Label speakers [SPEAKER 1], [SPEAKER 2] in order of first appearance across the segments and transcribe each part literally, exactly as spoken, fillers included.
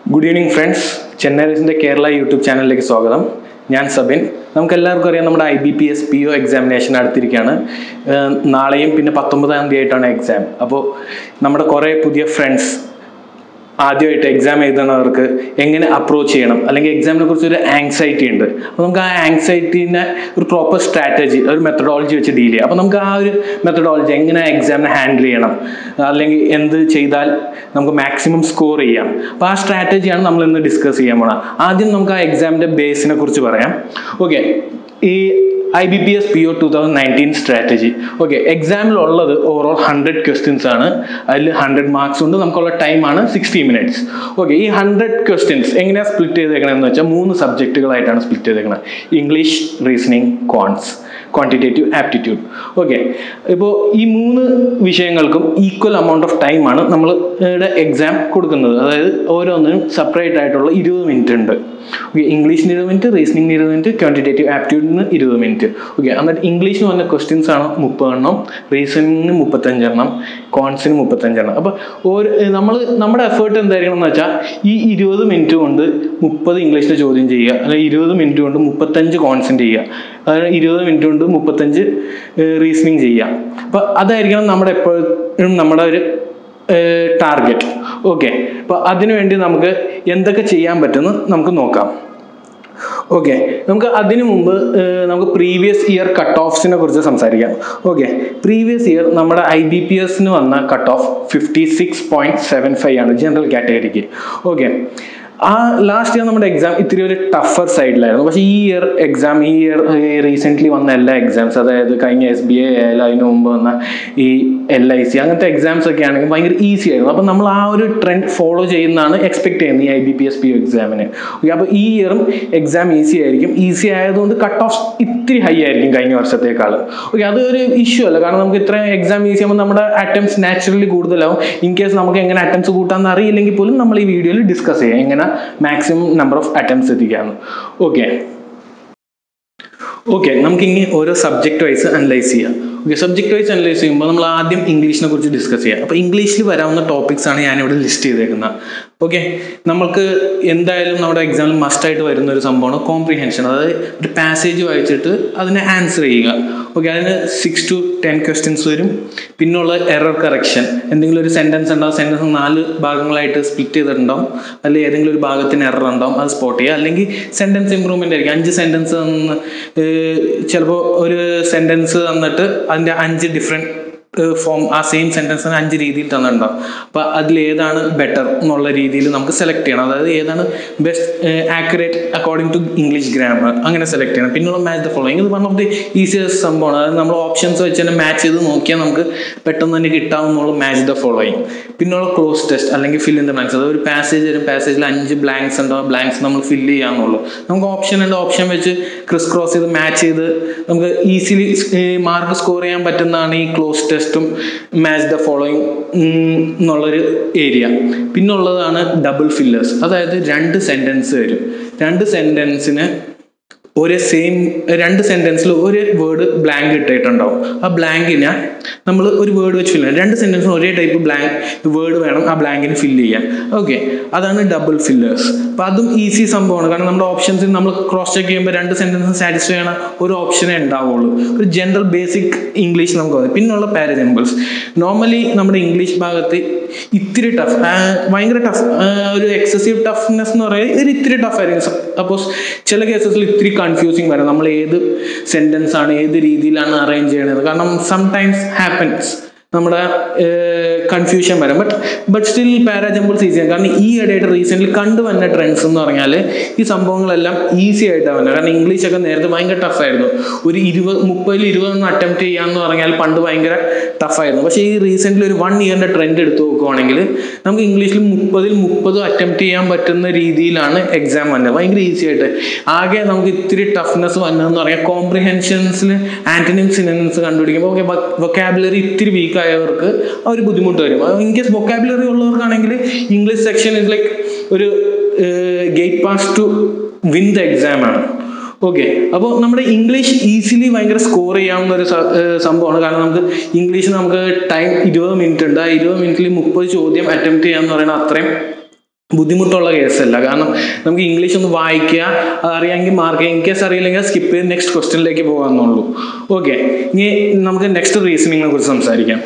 [SPEAKER 1] Good evening friends, Chennai is in the Kerala YouTube channel like Swagadam. I am Sabin. We all know that I B P S P O examination is നാളെയും പിന്നെ പത്തൊമ്പതാം തീയതിയായിട്ടാണ് exam. അപ്പോൾ നമ്മുടെ കുറേ പുതിയ friends ആദ്യമായിട്ട് exam എഴുതുന്നവർക്ക് എങ്ങനെ approach ചെയ്യണം അല്ലെങ്കിൽ എക്സാമിനെ കുറിച്ച് ഒരു ആങ്സൈറ്റി ഉണ്ട്. അപ്പോൾ നമുക്ക് ആ ആങ്സൈറ്റിനെ ഒരു പ്രോപ്പർ സ്ട്രാറ്റജി ഒരു മെത്തഡോളജി വെച്ച് ഡീൽ ചെയ്യാം. അപ്പോൾ നമുക്ക് ആ ഒരു മെത്തഡോളജി എങ്ങനെ എക്സാമിനെ ഹാൻഡിൽ ചെയ്യണം അല്ലെങ്കിൽ എന്ത് ചെയ്താൽ നമുക്ക് മാക്സിമം സ്കോർ ചെയ്യാം. അപ്പോൾ ആ സ്ട്രാറ്റജിയാണ് നമ്മൾ ഇന്ന് ഡിസ്കസ് ചെയ്യാൻ പോണത്. ആദ്യം നമുക്ക് ആ എക്സാമിൻ്റെ ബേസിനെ കുറിച്ച് പറയാം. ഓക്കെ, ഈ I B P S P O twenty nineteen strategy. Okay, exam ഉള്ളത് overall one hundred questions ആണ്. അതിൽ one hundred marks ഉണ്ട്. നമുക്കുള്ള ടൈം ആണ് sixty minutes. ഓക്കെ, ഈ one hundred questions എങ്ങനെയാണ് സ്പ്ലിറ്റ് ചെയ്തേക്കണമെന്ന് വെച്ചാൽ മൂന്ന് സബ്ജക്റ്റുകളായിട്ടാണ് സ്പ്ലിറ്റ് ചെയ്തേക്കുന്നത്. English, reasoning, quants, quantitative aptitude. Okay, ഇപ്പോൾ ഈ മൂന്ന് വിഷയങ്ങൾക്കും ഈക്വൽ എമൗണ്ട് ഓഫ് ടൈമാണ് നമ്മളുടെ എക്സാം കൊടുക്കുന്നത്. അതായത് ഓരോന്നിനും സെപ്പറേറ്റ് ആയിട്ടുള്ള ഇരുപത് മിനിറ്റ് ഉണ്ട്. ഓക്കെ, ഇംഗ്ലീഷിന് ഇരുപത് മിനിറ്റ്, റീസണിങ്ങിന് ഇരുപത് മിനിറ്റ്, ക്വാണ്ടിറ്റേറ്റീവ് ആപ്റ്റിറ്റ്യൂഡിന് ഇരുപത് മിനിറ്റ്. ഓക്കെ, എന്നിട്ട് ഇംഗ്ലീഷിന് വന്ന ക്വസ്റ്റ്യൻസ് ആണ് മുപ്പതെണ്ണം, റീസണിങ്ങിന് മുപ്പത്തഞ്ചെണ്ണം, കോൺസിന് മുപ്പത്തഞ്ചെണ്ണം. അപ്പോൾ ഓരോ നമ്മൾ നമ്മുടെ എഫേർട്ട് എന്തായിരിക്കണം എന്ന് വെച്ചാൽ ഈ ഇരുപത് മിനിറ്റ് കൊണ്ട് മുപ്പത് ഇംഗ്ലീഷിൽ ചോദ്യം ചെയ്യുക, അല്ലെങ്കിൽ ഇരുപത് മിനിറ്റ് കൊണ്ട് മുപ്പത്തഞ്ച് കോൺസെൻറ്റ് ചെയ്യുക, അതായത് ഇരുപത് മിനിറ്റ് കൊണ്ട് മുപ്പത്തഞ്ച് റീസണിങ് ചെയ്യുക. അപ്പോൾ അതായിരിക്കണം നമ്മുടെ എപ്പോഴും നമ്മുടെ ഒരു ടാർഗറ്റ്. ഓക്കെ, അപ്പോൾ അതിനുവേണ്ടി നമുക്ക് എന്തൊക്കെ ചെയ്യാൻ പറ്റുമെന്ന് നമുക്ക് നോക്കാം. ഓക്കെ, നമുക്ക് അതിനു മുമ്പ് നമുക്ക് പ്രീവിയസ് ഇയർ കട്ട് ഓഫ്സിനെ കുറിച്ച് സംസാരിക്കാം. ഓക്കെ, പ്രീവിയസ് ഇയർ നമ്മുടെ ഐ ബി പി എസിന് വന്ന cut off fifty six point seven five ആണ് ജനറൽ കാറ്റഗറിക്ക്. ഓക്കെ, ആ ലാസ്റ്റ് ഇയർ നമ്മുടെ എക്സാം ഇത്തിരി ഒരു ടഫർ സൈഡിലായിരുന്നു. പക്ഷേ ഈ ഇയർ എക്സാം ഈ ഇയർ റീസെൻ്റ്ലി വന്ന എല്ലാ എക്സാംസ്, അതായത് കഴിഞ്ഞ എസ് ബി ഐ ആയാലും അതിന് മുമ്പ് വന്ന ഈ എൽ ഐ സി അങ്ങനത്തെ എക്സാംസ് ഒക്കെ ആണെങ്കിൽ ഭയങ്കര ഈസി ആയിരുന്നു. അപ്പോൾ നമ്മൾ ആ ഒരു ട്രെൻഡ് ഫോളോ ചെയ്യുന്നതാണ് എക്സ്പെക്ട് ചെയ്യുന്നത് ഈ I B P S P O എക്സാമിന്. ഓക്കെ, അപ്പോൾ ഈ ഇയറും എക്സാം ഈസി ആയിരിക്കും. ഈസി ആയതുകൊണ്ട് കട്ട് ഓഫ് ഇത്തിരി ഹൈ ആയിരിക്കും കഴിഞ്ഞ വർഷത്തേക്കാൾ. ഓക്കെ, അതൊരു ഇഷ്യൂ അല്ല, കാരണം നമുക്ക് ഇത്ര എക്സാം ഈസി ആകുമ്പോൾ നമ്മുടെ അറ്റംപ്റ്റ്സ് നാച്ചുറലി കൂടുതലാവും. ഇൻ കേസ് നമുക്ക് എങ്ങനെ അറ്റംപ്റ്റ്സ് കൂട്ടാമെന്ന് അറിയില്ലെങ്കിൽ പോലും നമ്മൾ ഈ വീഡിയോയിൽ ഡിസ്കസ് ചെയ്യാം എങ്ങനെ മാക്സിമം നമ്പർ ഓഫ് അറ്റംപ്റ്റ്സ് എത്തിക്കാന്ന്. ഓക്കെ ഓക്കെ നമുക്കിനി ഓരോ സബ്ജക്റ്റ് വൈസ് അനലൈസ് ചെയ്യാം. ഓക്കെ, സബ്ജക്റ്റ് വൈസ് അനലൈസ് ചെയ്യുമ്പോൾ നമ്മൾ ആദ്യം ഇംഗ്ലീഷിനെ കുറിച്ച് ഡിസ്കസ് ചെയ്യാം. അപ്പോൾ ഇംഗ്ലീഷിൽ വരാവുന്ന ടോപ്പിക്സ് ആണ് ഞാനിവിടെ ലിസ്റ്റ് ചെയ്തേക്കുന്നത്. ഓക്കെ, നമുക്ക് എന്തായാലും നമ്മുടെ എക്സാമിൽ മസ്റ്റായിട്ട് വരുന്ന ഒരു സംഭവമാണ് കോംപ്രിഹെൻഷൻ. അതായത് ഒരു പാസേജ് വായിച്ചിട്ട് അതിനെ ആൻസർ ചെയ്യുക. ഓക്കെ, അതിന് സിക്സ് ടു ടെൻ ക്വസ്റ്റ്യൻസ് വരും. പിന്നുള്ള എറർ കറക്ഷൻ, എന്തെങ്കിലും ഒരു സെൻറ്റൻസ് ഉണ്ടാവും, സെൻറ്റൻസ് നാല് ഭാഗങ്ങളായിട്ട് സ്പ്ലിറ്റ് ചെയ്തിട്ടുണ്ടാവും, അല്ലെങ്കിൽ ഏതെങ്കിലും ഒരു ഭാഗത്തിന് എറർ ഉണ്ടാവും, അത് സ്പോട്ട് ചെയ്യുക. അല്ലെങ്കിൽ സെൻറ്റൻസ് ഇമ്പ്രൂവ്മെൻ്റ് ആയിരിക്കും. അഞ്ച് സെൻറ്റൻസ് തന്ന് ചിലപ്പോൾ ഒരു സെൻറ്റൻസ് തന്നിട്ട് അതിൻ്റെ അഞ്ച് ഡിഫറെൻറ്റ് ഫോം ആ സെയിം സെൻറ്റൻസിന് അഞ്ച് രീതിയിൽ തന്നിട്ടുണ്ടാവും. അപ്പോൾ അതിലേതാണ് ബെറ്റർ എന്നുള്ള രീതിയിൽ നമുക്ക് സെലക്ട് ചെയ്യണം. അതായത് ഏതാണ് best accurate according to English grammar അങ്ങനെ സെലക്ട് ചെയ്യണം. പിന്നുള്ള മാച്ച് ദ ഫോളോയിങ്, ഇത് വൺ ഓഫ് ദി ഈസിയസ്റ്റ് സംഭവമാണ്. അതായത് നമ്മൾ ഓപ്ഷൻസ് വെച്ച് തന്നെ മാച്ച് ചെയ്ത് നോക്കിയാൽ നമുക്ക് പെട്ടെന്ന് തന്നെ കിട്ടാവുന്നുള്ള മാച്ച് ദ ഫോളോയിങ്. പിന്നുള്ള ക്ലോസ് ടെസ്റ്റ് അല്ലെങ്കിൽ ഫിൽ ഇൻ ദ ബ്ലാങ്ക്സ്. അതായത് ഒരു പാസേജ് വരും, പാസേജിൽ അഞ്ച് ബ്ലാങ്ക്സ് ഉണ്ടാവും, ബ്ലാങ്ക്സ് നമ്മൾ ഫില്ല് ചെയ്യാമെന്നുള്ളൂ. നമുക്ക് ഓപ്ഷൻ ഉണ്ട്, ഓപ്ഷൻ വെച്ച് ക്രിസ് ക്രോസ് ചെയ്ത് മാച്ച് ചെയ്ത് നമുക്ക് ഈസിലി മാർക്ക് സ്കോർ ചെയ്യാൻ പറ്റുന്നതാണ് ഈ cloze test match the following എന്നുള്ളൊരു ഏരിയ. പിന്നുള്ളതാണ് ഡബിൾ ഫില്ലേഴ്സ്. അതായത് രണ്ട് സെൻറ്റൻസ് വരും, രണ്ട് സെൻറ്റൻസിന് ഒരേ സെയിം രണ്ട് സെൻറ്റൻസിൽ ഒരു വേർഡ് ബ്ലാങ്ക് ഇട്ടിട്ടുണ്ടാവും. ആ ബ്ലാങ്കിനെ നമ്മൾ ഒരു വേർഡ് വെച്ച് ഫില്ല് ചെയ്യണം. രണ്ട് സെൻറ്റൻസിന് ഒരേ ടൈപ്പ് ബ്ലാങ്ക് വേർഡ് വേണം ആ ബ്ലാങ്കിന് ഫില്ല് ചെയ്യാൻ. ഓക്കെ, അതാണ് ഡബിൾ ഫില്ലേഴ്സ്. അപ്പോൾ അതും ഈസി സംഭവമാണ്, കാരണം നമ്മുടെ ഓപ്ഷൻസിൽ നമ്മൾ ക്രോസ് ചെക്ക് ചെയ്യുമ്പോൾ രണ്ട് സെൻറ്റൻസ് സാറ്റിസ്ഫൈ ചെയ്യണ ഒരു ഓപ്ഷനേ ഉണ്ടാവുള്ളൂ. ഒരു ജനറൽ ബേസിക് ഇംഗ്ലീഷ് നമുക്ക് മതി. പിന്നുള്ള പാരജമ്പിൾസ്. നോർമലി നമ്മുടെ ഇംഗ്ലീഷ് ഭാഗത്ത് ഇത്തിരി ടഫ്, ഭയങ്കര ടഫ്, ഒരു എക്സസീവ് ടഫ്നെസ് എന്ന് പറയുന്നത് ഒരു ഇത്തിരി ടഫ് ആയിരിക്കും. സപ്പോസ് ചില കേസസിൽ ഇത്തിരി കൺഫ്യൂസിങ് വരാം, നമ്മൾ ഏത് സെൻറ്റൻസ് ആണ് ഏത് രീതിയിലാണ് അറേഞ്ച് ചെയ്യണത്. കാരണം സംടൈംസ് ഹാപ്പൻസ് നമ്മുടെ കൺഫ്യൂഷൻ വരാം. ബട്ട് ബട്ട് സ്റ്റിൽ പാരാജമ്പിൾസ് ഈസിയാണ്. കാരണം ഈ ഇടയായിട്ട് റീസെൻ്റ്ലി കണ്ടുവന്ന ട്രെൻഡ്സ് എന്ന് പറഞ്ഞാൽ ഈ സംഭവങ്ങളെല്ലാം ഈസി ആയിട്ടാണ് വരുന്നത്. കാരണം ഇംഗ്ലീഷൊക്കെ നേരത്തെ ഭയങ്കര ടഫായിരുന്നു. ഒരു ഇരുപത് മുപ്പതിൽ ഇരുപതൊന്ന് അറ്റംപ്റ്റ് ചെയ്യാമെന്ന് പറഞ്ഞാൽ പണ്ട് ഭയങ്കര ടഫായിരുന്നു. പക്ഷേ ഈ റീസെൻ്റ്ലി ഒരു വൺ ഇയറിൻ്റെ ട്രെൻഡ് എടുത്ത് നോക്കുവാണെങ്കിൽ നമുക്ക് ഇംഗ്ലീഷിൽ മുപ്പതിൽ മുപ്പതും അറ്റംപ്റ്റ് ചെയ്യാൻ പറ്റുന്ന രീതിയിലാണ് എക്സാം വന്നത്, ഭയങ്കര ഈസി ആയിട്ട്. ആകെ നമുക്ക് ഇത്തിരി ടഫ്നെസ് വന്നതെന്ന് പറഞ്ഞാൽ കോംപ്രിഹെൻഷൻസിൽ ആൻറ്റണിംസ് സിനോണിംസ് കണ്ടുപിടിക്കുമ്പോൾ ഓക്കെ വൊക്കാബുലറി ഇത്തിരി വീക്ക് ആയവർക്ക് ആ ഒരു ബുദ്ധിമുട്ട് വരും. ഇൻ കേസ് വൊക്കാബുലറി ഉള്ളവർക്കാണെങ്കിൽ ഇംഗ്ലീഷ് സെക്ഷൻ ഇസ് ലൈക്ക് ഒരു gate pass to win the exam ആണ്. ഓക്കെ, അപ്പോൾ നമ്മുടെ ഇംഗ്ലീഷ് ഈസിലി ഭയങ്കര സ്കോർ ചെയ്യാവുന്ന ഒരു സംഭവമാണ്. കാരണം നമുക്ക് ഇംഗ്ലീഷ് നമുക്ക് ടൈം ഇരുപത് മിനിറ്റ് ഉണ്ട്. ആ ഇരുപത് മിനിറ്റിൽ മുപ്പത് ചോദ്യം അറ്റംപ്റ്റ് ചെയ്യാന്ന് പറയുന്നത് അത്രയും ബുദ്ധിമുട്ടുള്ള കേസല്ല. കാരണം നമുക്ക് ഇംഗ്ലീഷ് ഒന്ന് വായിക്കുക, അറിയാമെങ്കിൽ മാർക്ക് ചെയ്യുക, ഇൻ കേസ് അറിയില്ലെങ്കിൽ സ്കിപ്പ് ചെയ്ത് നെക്സ്റ്റ് ക്വസ്റ്റ്യനിലേക്ക് പോകാമെന്നുള്ളൂ. ഓക്കെ, ഇനി നമുക്ക് നെക്സ്റ്റ് റീസണിങ്ങിനെ കുറിച്ച് സംസാരിക്കാം.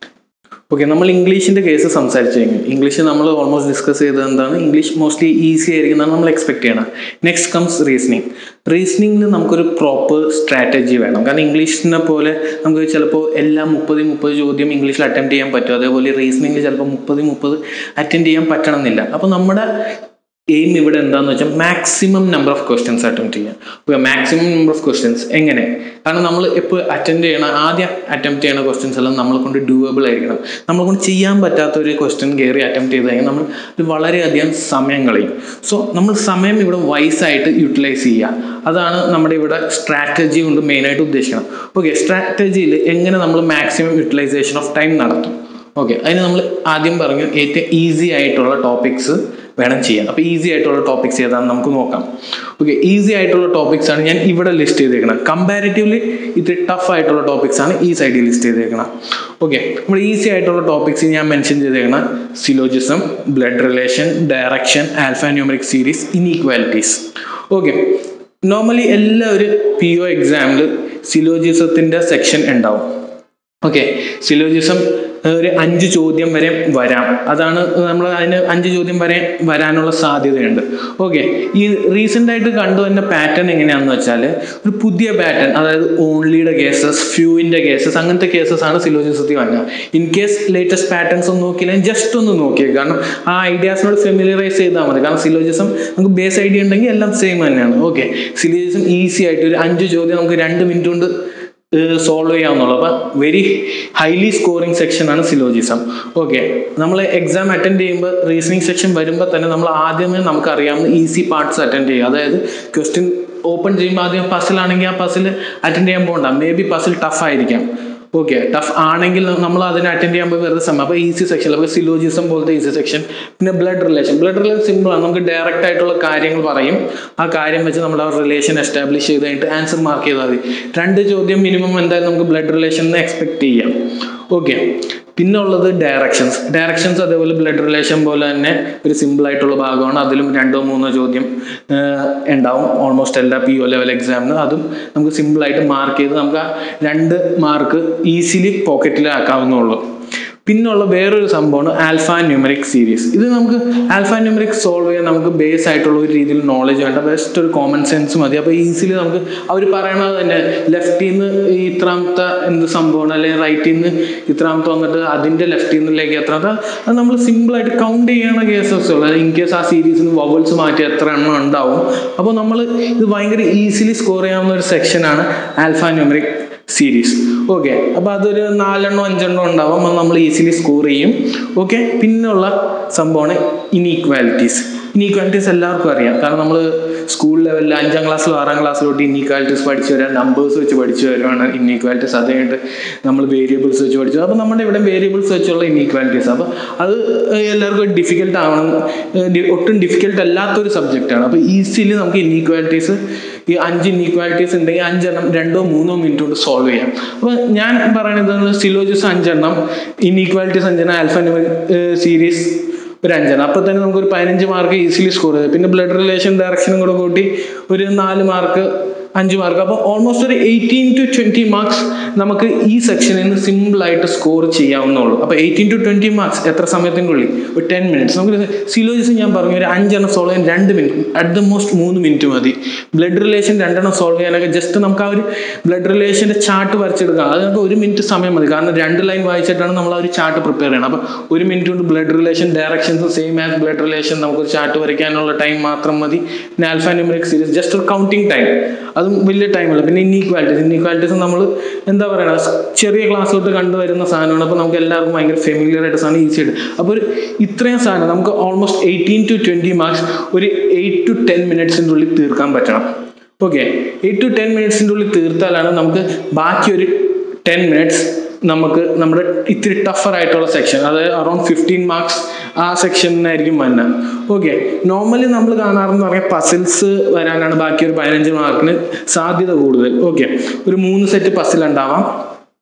[SPEAKER 1] ഓക്കെ, നമ്മൾ ഇംഗ്ലീഷിൻ്റെ കേസ് സംസാരിച്ചു കഴിഞ്ഞു. ഇംഗ്ലീഷ് നമ്മൾ ഓൾമോസ്റ്റ് ഡിസ്കസ് ചെയ്തത് എന്താണ്, ഇംഗ്ലീഷ് മോസ്റ്റ്ലി ഈസി ആയിരിക്കുന്നതാണ് നമ്മൾ എക്സ്പെക്ട് ചെയ്യണം. Next comes reasoning. റീസണിങ്ങിൽ നമുക്കൊരു പ്രോപ്പർ സ്ട്രാറ്റജി വേണം. കാരണം ഇംഗ്ലീഷിനെ പോലെ നമുക്ക് ചിലപ്പോൾ എല്ലാം മുപ്പത് മുപ്പത് ചോദ്യം ഇംഗ്ലീഷിൽ അറ്റംപ്റ്റ് ചെയ്യാൻ പറ്റും. അതേപോലെ റീസണിങ്ങിൽ ചിലപ്പോൾ മുപ്പത് മുപ്പത് അറ്റൻഡ് ചെയ്യാൻ പറ്റണമെന്നില്ല. അപ്പോൾ നമ്മുടെ എയിം ഇവിടെ എന്താണെന്ന് വെച്ചാൽ maximum number of questions attempt ചെയ്യാം. മാക്സിമം നമ്പർ ഓഫ് ക്വസ്റ്റ്യൻസ് എങ്ങനെ? കാരണം നമ്മൾ ഇപ്പോൾ അറ്റൻഡ് ചെയ്യണ ആദ്യം അറ്റംപ്റ്റ് ചെയ്യണ ക്വസ്റ്റ്യൻസ് എല്ലാം നമ്മളെ കൊണ്ട് ഡൂവബിൾ ആയിരിക്കണം. നമ്മളെ കൊണ്ട് ചെയ്യാൻ പറ്റാത്ത ഒരു ക്വസ്റ്റ്യൻ കയറി അറ്റംപ്റ്റ് ചെയ്ത് കഴിഞ്ഞാൽ നമ്മൾ വളരെയധികം സമയം കളയും. സോ നമ്മൾ സമയം ഇവിടെ വൈസായിട്ട് യൂട്ടിലൈസ് ചെയ്യുക. അതാണ് നമ്മുടെ ഇവിടെ സ്ട്രാറ്റജി കൊണ്ട് മെയിനായിട്ട് ഉദ്ദേശിക്കണം. ഓക്കെ, സ്ട്രാറ്റജിയിൽ എങ്ങനെ നമ്മൾ മാക്സിമം യൂട്ടിലൈസേഷൻ ഓഫ് ടൈം നടത്തും? ഓക്കെ, അതിന് നമ്മൾ ആദ്യം പറഞ്ഞു ഏറ്റവും ഈസി ആയിട്ടുള്ള ടോപ്പിക്സ് വേണം ചെയ്യാൻ. അപ്പോൾ ഈസി ആയിട്ടുള്ള ടോപ്പിക്സ് ഏതാണെന്ന് നമുക്ക് നോക്കാം. ഓക്കെ, ഈസി ആയിട്ടുള്ള ടോപ്പിക്സ് ആണ് ഞാൻ ഇവിടെ ലിസ്റ്റ് ചെയ്തേക്കണം. കമ്പാരിറ്റീവ്ലി ഇത്തിരി ടഫ് ആയിട്ടുള്ള ടോപ്പിക്സ് ആണ് ഈ സൈഡിൽ ലിസ്റ്റ് ചെയ്തേക്കണം. ഓക്കെ, നമ്മൾ ഈസി ആയിട്ടുള്ള ടോപ്പിക്സ് ഞാൻ മെൻഷൻ ചെയ്തേക്കണം: syllogism, blood relation, direction, alpha numeric series, inequalities. Okay, normally എല്ലാവരും പി ഒ എക്സാമിൽ സിലോജിസത്തിൻ്റെ സെക്ഷൻ ഉണ്ടാവും. ഓക്കെ, സിലോജിസം ഒരു അഞ്ച് ചോദ്യം വരെ വരാം. അതാണ് നമ്മൾ അതിന് അഞ്ച് ചോദ്യം വരെ വരാനുള്ള സാധ്യതയുണ്ട്. ഓക്കെ, ഈ റീസെൻ്റ് ആയിട്ട് കണ്ടുവന്ന പാറ്റേൺ എങ്ങനെയാണെന്ന് വെച്ചാൽ ഒരു പുതിയ പാറ്റേൺ, അതായത് ഓൺലിയുടെ കേസസ്, ഫ്യൂവിൻ്റെ കേസസ്, അങ്ങനത്തെ കേസസ് ആണ് സിലോജിസത്തിൽ വന്നത്. ഇൻ കേസ് ലേറ്റസ്റ്റ് പാറ്റേൺസ് ഒന്നും നോക്കിയില്ലെങ്കിൽ ജസ്റ്റ് ഒന്ന് നോക്കിയത്, കാരണം ആ ഐഡിയാസിനോട് ഫെമിലിയറൈസ് ചെയ്താൽ മതി. കാരണം സിലോജിസം നമുക്ക് ബേസ് ഐഡിയ ഉണ്ടെങ്കിൽ എല്ലാം സെയിം തന്നെയാണ്. ഓക്കെ, സിലോജിസം ഈസി ആയിട്ട് ഒരു അഞ്ച് ചോദ്യം നമുക്ക് രണ്ട് മിനിറ്റ് കൊണ്ട് സോൾവ് ചെയ്യാവുന്നുള്ളൂ. അപ്പോൾ വെരി ഹൈലി സ്കോറിങ് സെക്ഷനാണ് സിലോജിസം. ഓക്കെ, നമ്മൾ എക്സാം അറ്റൻഡ് ചെയ്യുമ്പോൾ റീസണിങ് സെക്ഷൻ വരുമ്പോൾ തന്നെ നമ്മൾ ആദ്യമേ നമുക്ക് അറിയാവുന്ന ഈസി പാർട്സ് അറ്റൻഡ് ചെയ്യുക. അതായത് ക്വസ്റ്റ്യൻ ഓപ്പൺ ചെയ്യുമ്പോൾ ആദ്യം പസിലാണെങ്കിൽ ആ പസിൽ അറ്റൻഡ് ചെയ്യാൻ പോകണ്ട. മേ ബി പസിൽ ടഫ് ആയിരിക്കാം. ഓക്കെ, ടഫ് ആണെങ്കിൽ നമ്മൾ അതിനെ അറ്റൻഡ് ചെയ്യാൻ പോയി വെറുതെ സമയം. അപ്പോൾ ഈസി സെക്ഷൻ, അപ്പോൾ സിലോജിസം പോലത്തെ ഈസി സെക്ഷൻ. പിന്നെ ബ്ലഡ് റിലേഷൻ. ബ്ലഡ് റിലേഷൻ സിമ്പിളാണ്, നമുക്ക് ഡയറക്റ്റ് ആയിട്ടുള്ള കാര്യങ്ങൾ പറയും. ആ കാര്യം വെച്ച് നമ്മൾ ആ റിലേഷൻ എസ്റ്റാബ്ലിഷ് ചെയ്ത് കഴിഞ്ഞിട്ട് ആൻസർ മാർക്ക് ചെയ്താൽ മതി. രണ്ട് ചോദ്യം മിനിമം എന്തായാലും നമുക്ക് ബ്ലഡ് റിലേഷൻ എക്സ്പെക്ട് ചെയ്യാം. ഓക്കെ, പിന്നെ ഉള്ളത് ഡയറക്ഷൻസ്. ഡയറക്ഷൻസ് അതേപോലെ ബ്ലഡ് റിലേഷൻ പോലെ തന്നെ ഒരു സിമ്പിൾ ആയിട്ടുള്ള ഭാഗമാണ്. അതിലും രണ്ടോ മൂന്നോ ചോദ്യം ഉണ്ടാവും ഓൾമോസ്റ്റ് എല്ലാ പി ഒ ലെവൽ എക്സാമിന്. അതും നമുക്ക് സിമ്പിളായിട്ട് മാർക്ക് ചെയ്ത് നമുക്ക് ആ രണ്ട് മാർക്ക് ഈസിലി പോക്കറ്റിലാക്കാവുന്നുള്ളൂ. പിന്നുള്ള വേറൊരു സംഭവമാണ് ആൽഫ ന്യൂമറിക് സീരീസ്. ഇത് നമുക്ക് ആൽഫ ന്യൂമറിക് സോൾവ് ചെയ്യാൻ നമുക്ക് ബേസ് ആയിട്ടുള്ള ഒരു രീതിയിൽ നോളജ് വേണ്ട, ബെസ്റ്റ് ഒരു കോമൺ സെൻസ് മതി. അപ്പോൾ ഈസിലി നമുക്ക് അവർ പറയണത് തന്നെ ലെഫ്റ്റിൽ നിന്ന് ഇത്രാമത്തെ എന്ത് സംഭവമാണ്, അല്ലെങ്കിൽ റൈറ്റിൽ നിന്ന് ഇത്രാമത്തെ വന്നിട്ട് അതിൻ്റെ ലെഫ്റ്റിൽ നിന്നിലേക്ക് എത്രാമത്തെ, അത് നമ്മൾ സിമ്പിളായിട്ട് കൗണ്ട് ചെയ്യണ കേസസ് ഉള്ളത്. ഇൻ കേസ് ആ സീരീസിൽ നിന്ന് വവൽസ് മാറ്റി എത്ര എണ്ണം ഉണ്ടാവും. അപ്പോൾ നമ്മൾ ഇത് ഭയങ്കര ഈസിലി സ്കോർ ചെയ്യാവുന്ന ഒരു സെക്ഷനാണ് ആൽഫ ന്യൂമറിക് സീരീസ്. ഓക്കെ, അപ്പോൾ അതൊരു നാലെണ്ണോ അഞ്ചെണ്ണോ ഉണ്ടാവും, അത് നമ്മൾ ഈസിലി സ്കോർ ചെയ്യും. ഓക്കെ, പിന്നെയുള്ള സംഭവമാണ് ഇനീക്വാലിറ്റീസ്. ഇനീക്വാലിറ്റീസ് എല്ലാവർക്കും അറിയാം. കാരണം നമ്മൾ സ്കൂൾ ലെവലിൽ അഞ്ചാം ക്ലാസ്സിലോ ആറാം ക്ലാസ്സിലോട്ട് ഇനീക്വാലിറ്റീസ് പഠിച്ചു വരാം. നമ്പേഴ്സ് വെച്ച് പഠിച്ചു വരുവാണ് ഇനീക്വാലിറ്റീസ്. അത് കഴിഞ്ഞിട്ട് നമ്മൾ വേരിയബിൾസ് വെച്ച് പഠിച്ചു. അപ്പോൾ നമ്മുടെ ഇവിടെ വേരിയബിൾസ് വെച്ചുള്ള ഇനീക്വാലിറ്റീസ്. അപ്പോൾ അത് എല്ലാവർക്കും ഡിഫിക്കൽട്ട് ആവണം, ഒട്ടും ഡിഫിക്കൽട്ട് അല്ലാത്തൊരു സബ്ജക്റ്റാണ്. അപ്പോൾ ഈസിലി നമുക്ക് ഇനീക്വാലിറ്റീസ്, ഈ അഞ്ച് ഇനീക്വാലിറ്റീസ് ഉണ്ടെങ്കിൽ അഞ്ചെണ്ണം രണ്ടോ മൂന്നോ മിനിറ്റ് കൊണ്ട് സോൾവ് ചെയ്യാം. അപ്പോൾ ഞാൻ പറയുന്നത് സിലോജിസം അഞ്ചെണ്ണം, ഇനീക്വാലിറ്റീസ് അഞ്ചെണ്ണം, ആൽഫ ന്യൂമറിക് സീരീസ് ഒരു അഞ്ചെണ്ണം. അപ്പോൾ തന്നെ നമുക്കൊരു പതിനഞ്ച് മാർക്ക് ഈസിലി സ്കോർ ചെയ്ത്, പിന്നെ ബ്ലഡ് റിലേഷൻ ഡയറക്ഷനും കൂടെ കൂട്ടി ഒരു നാല് മാർക്ക് അഞ്ച് മാർക്ക്. അപ്പോൾ ഓൾമോസ്റ്റ് ഒരു എയ്റ്റീൻ ടു ട്വൻറ്റി മാർക്സ് നമുക്ക് ഈ സെക്ഷനിൽ നിന്ന് സിമ്പിളായിട്ട് സ്കോർ ചെയ്യാവുന്നുള്ളൂ. അപ്പോൾ എയ്റ്റീൻ ടു ട്വൻറ്റി മാർക്സ് എത്ര സമയത്തിനുള്ളിൽ? ഒരു ടെൻ മിനിറ്റ്സ്. നമുക്ക് സിലോജിസം ഞാൻ പറഞ്ഞു ഒരു അഞ്ചെണ്ണം സോൾവ് ചെയ്യാൻ രണ്ട് മിനിറ്റ്, അറ്റ് ദ മോസ്റ്റ് മൂന്ന് മിനിറ്റ് മതി. ബ്ലഡ് റിലേഷൻ രണ്ടെണ്ണം സോൾവ് ചെയ്യാനൊക്കെ ജസ്റ്റ് നമുക്ക് ആ ഒരു ബ്ലഡ് റിലേഷൻ്റെ ചാർട്ട് വരച്ചെടുക്കാം. അത് നമുക്ക് ഒരു മിനിറ്റ് സമയം മതി. കാരണം രണ്ട് ലൈൻ വായിച്ചിട്ടാണ് നമ്മൾ ആ ഒരു ചാർട്ട് പ്രിപ്പയർ ചെയ്യണം. അപ്പോൾ ഒരു മിനിറ്റ് കൊണ്ട് blood relation directions same as blood relation നമുക്കൊരു ചാർട്ട് വരയ്ക്കാനുള്ള ടൈം മാത്രം മതി. പിന്നെ ആൽഫ ന്യൂമറിക് സീരീസ് ജസ്റ്റ് ഒരു കൗണ്ടിങ് ടൈം, അതും വലിയ ടൈമല്ല. പിന്നെ ഇനീക്വാലിറ്റീസ് ഇനീക്വാലിറ്റീസ് നമ്മൾ എന്താ പറയുക, ചെറിയ ക്ലാസ്സിലോട്ട് കണ്ടുവരുന്ന സാധനമാണ്. അപ്പോൾ നമുക്ക് എല്ലാവർക്കും ഭയങ്കര ഫെമിലിയർ ആയിട്ട് സാധനം ഈസി ആയിട്ട്. അപ്പോൾ ഒരു ഇത്രയും സാധനം നമുക്ക് almost eighteen to twenty marks ഒരു എയ്റ്റ് ടു ടെൻ മിനിറ്റ്സിൻ്റെ ഉള്ളിൽ തീർക്കാൻ പറ്റണം. ഓക്കെ, എയ്റ്റ് ടു ടെൻ മിനിറ്റ്സിൻ്റെ ഉള്ളിൽ തീർത്താലാണ് നമുക്ക് ബാക്കി ഒരു ടെൻ മിനിറ്റ്സ് നമുക്ക് നമ്മുടെ ഇത്തിരി ടഫർ ആയിട്ടുള്ള സെക്ഷൻ, അതായത് അറൌണ്ട് ഫിഫ്റ്റീൻ മാർക്സ് ആ സെക്ഷനായിരിക്കും വന്നത്. ഓക്കെ, നോർമലി നമ്മൾ കാണാറെന്ന് പറഞ്ഞാൽ പസിൽസ് വരാനാണ് ബാക്കി ഒരു പതിനഞ്ച് മാർക്കിന് സാധ്യത കൂടുതൽ. ഓക്കെ, ഒരു മൂന്ന് സെറ്റ് പസിൽ ഉണ്ടാവാം.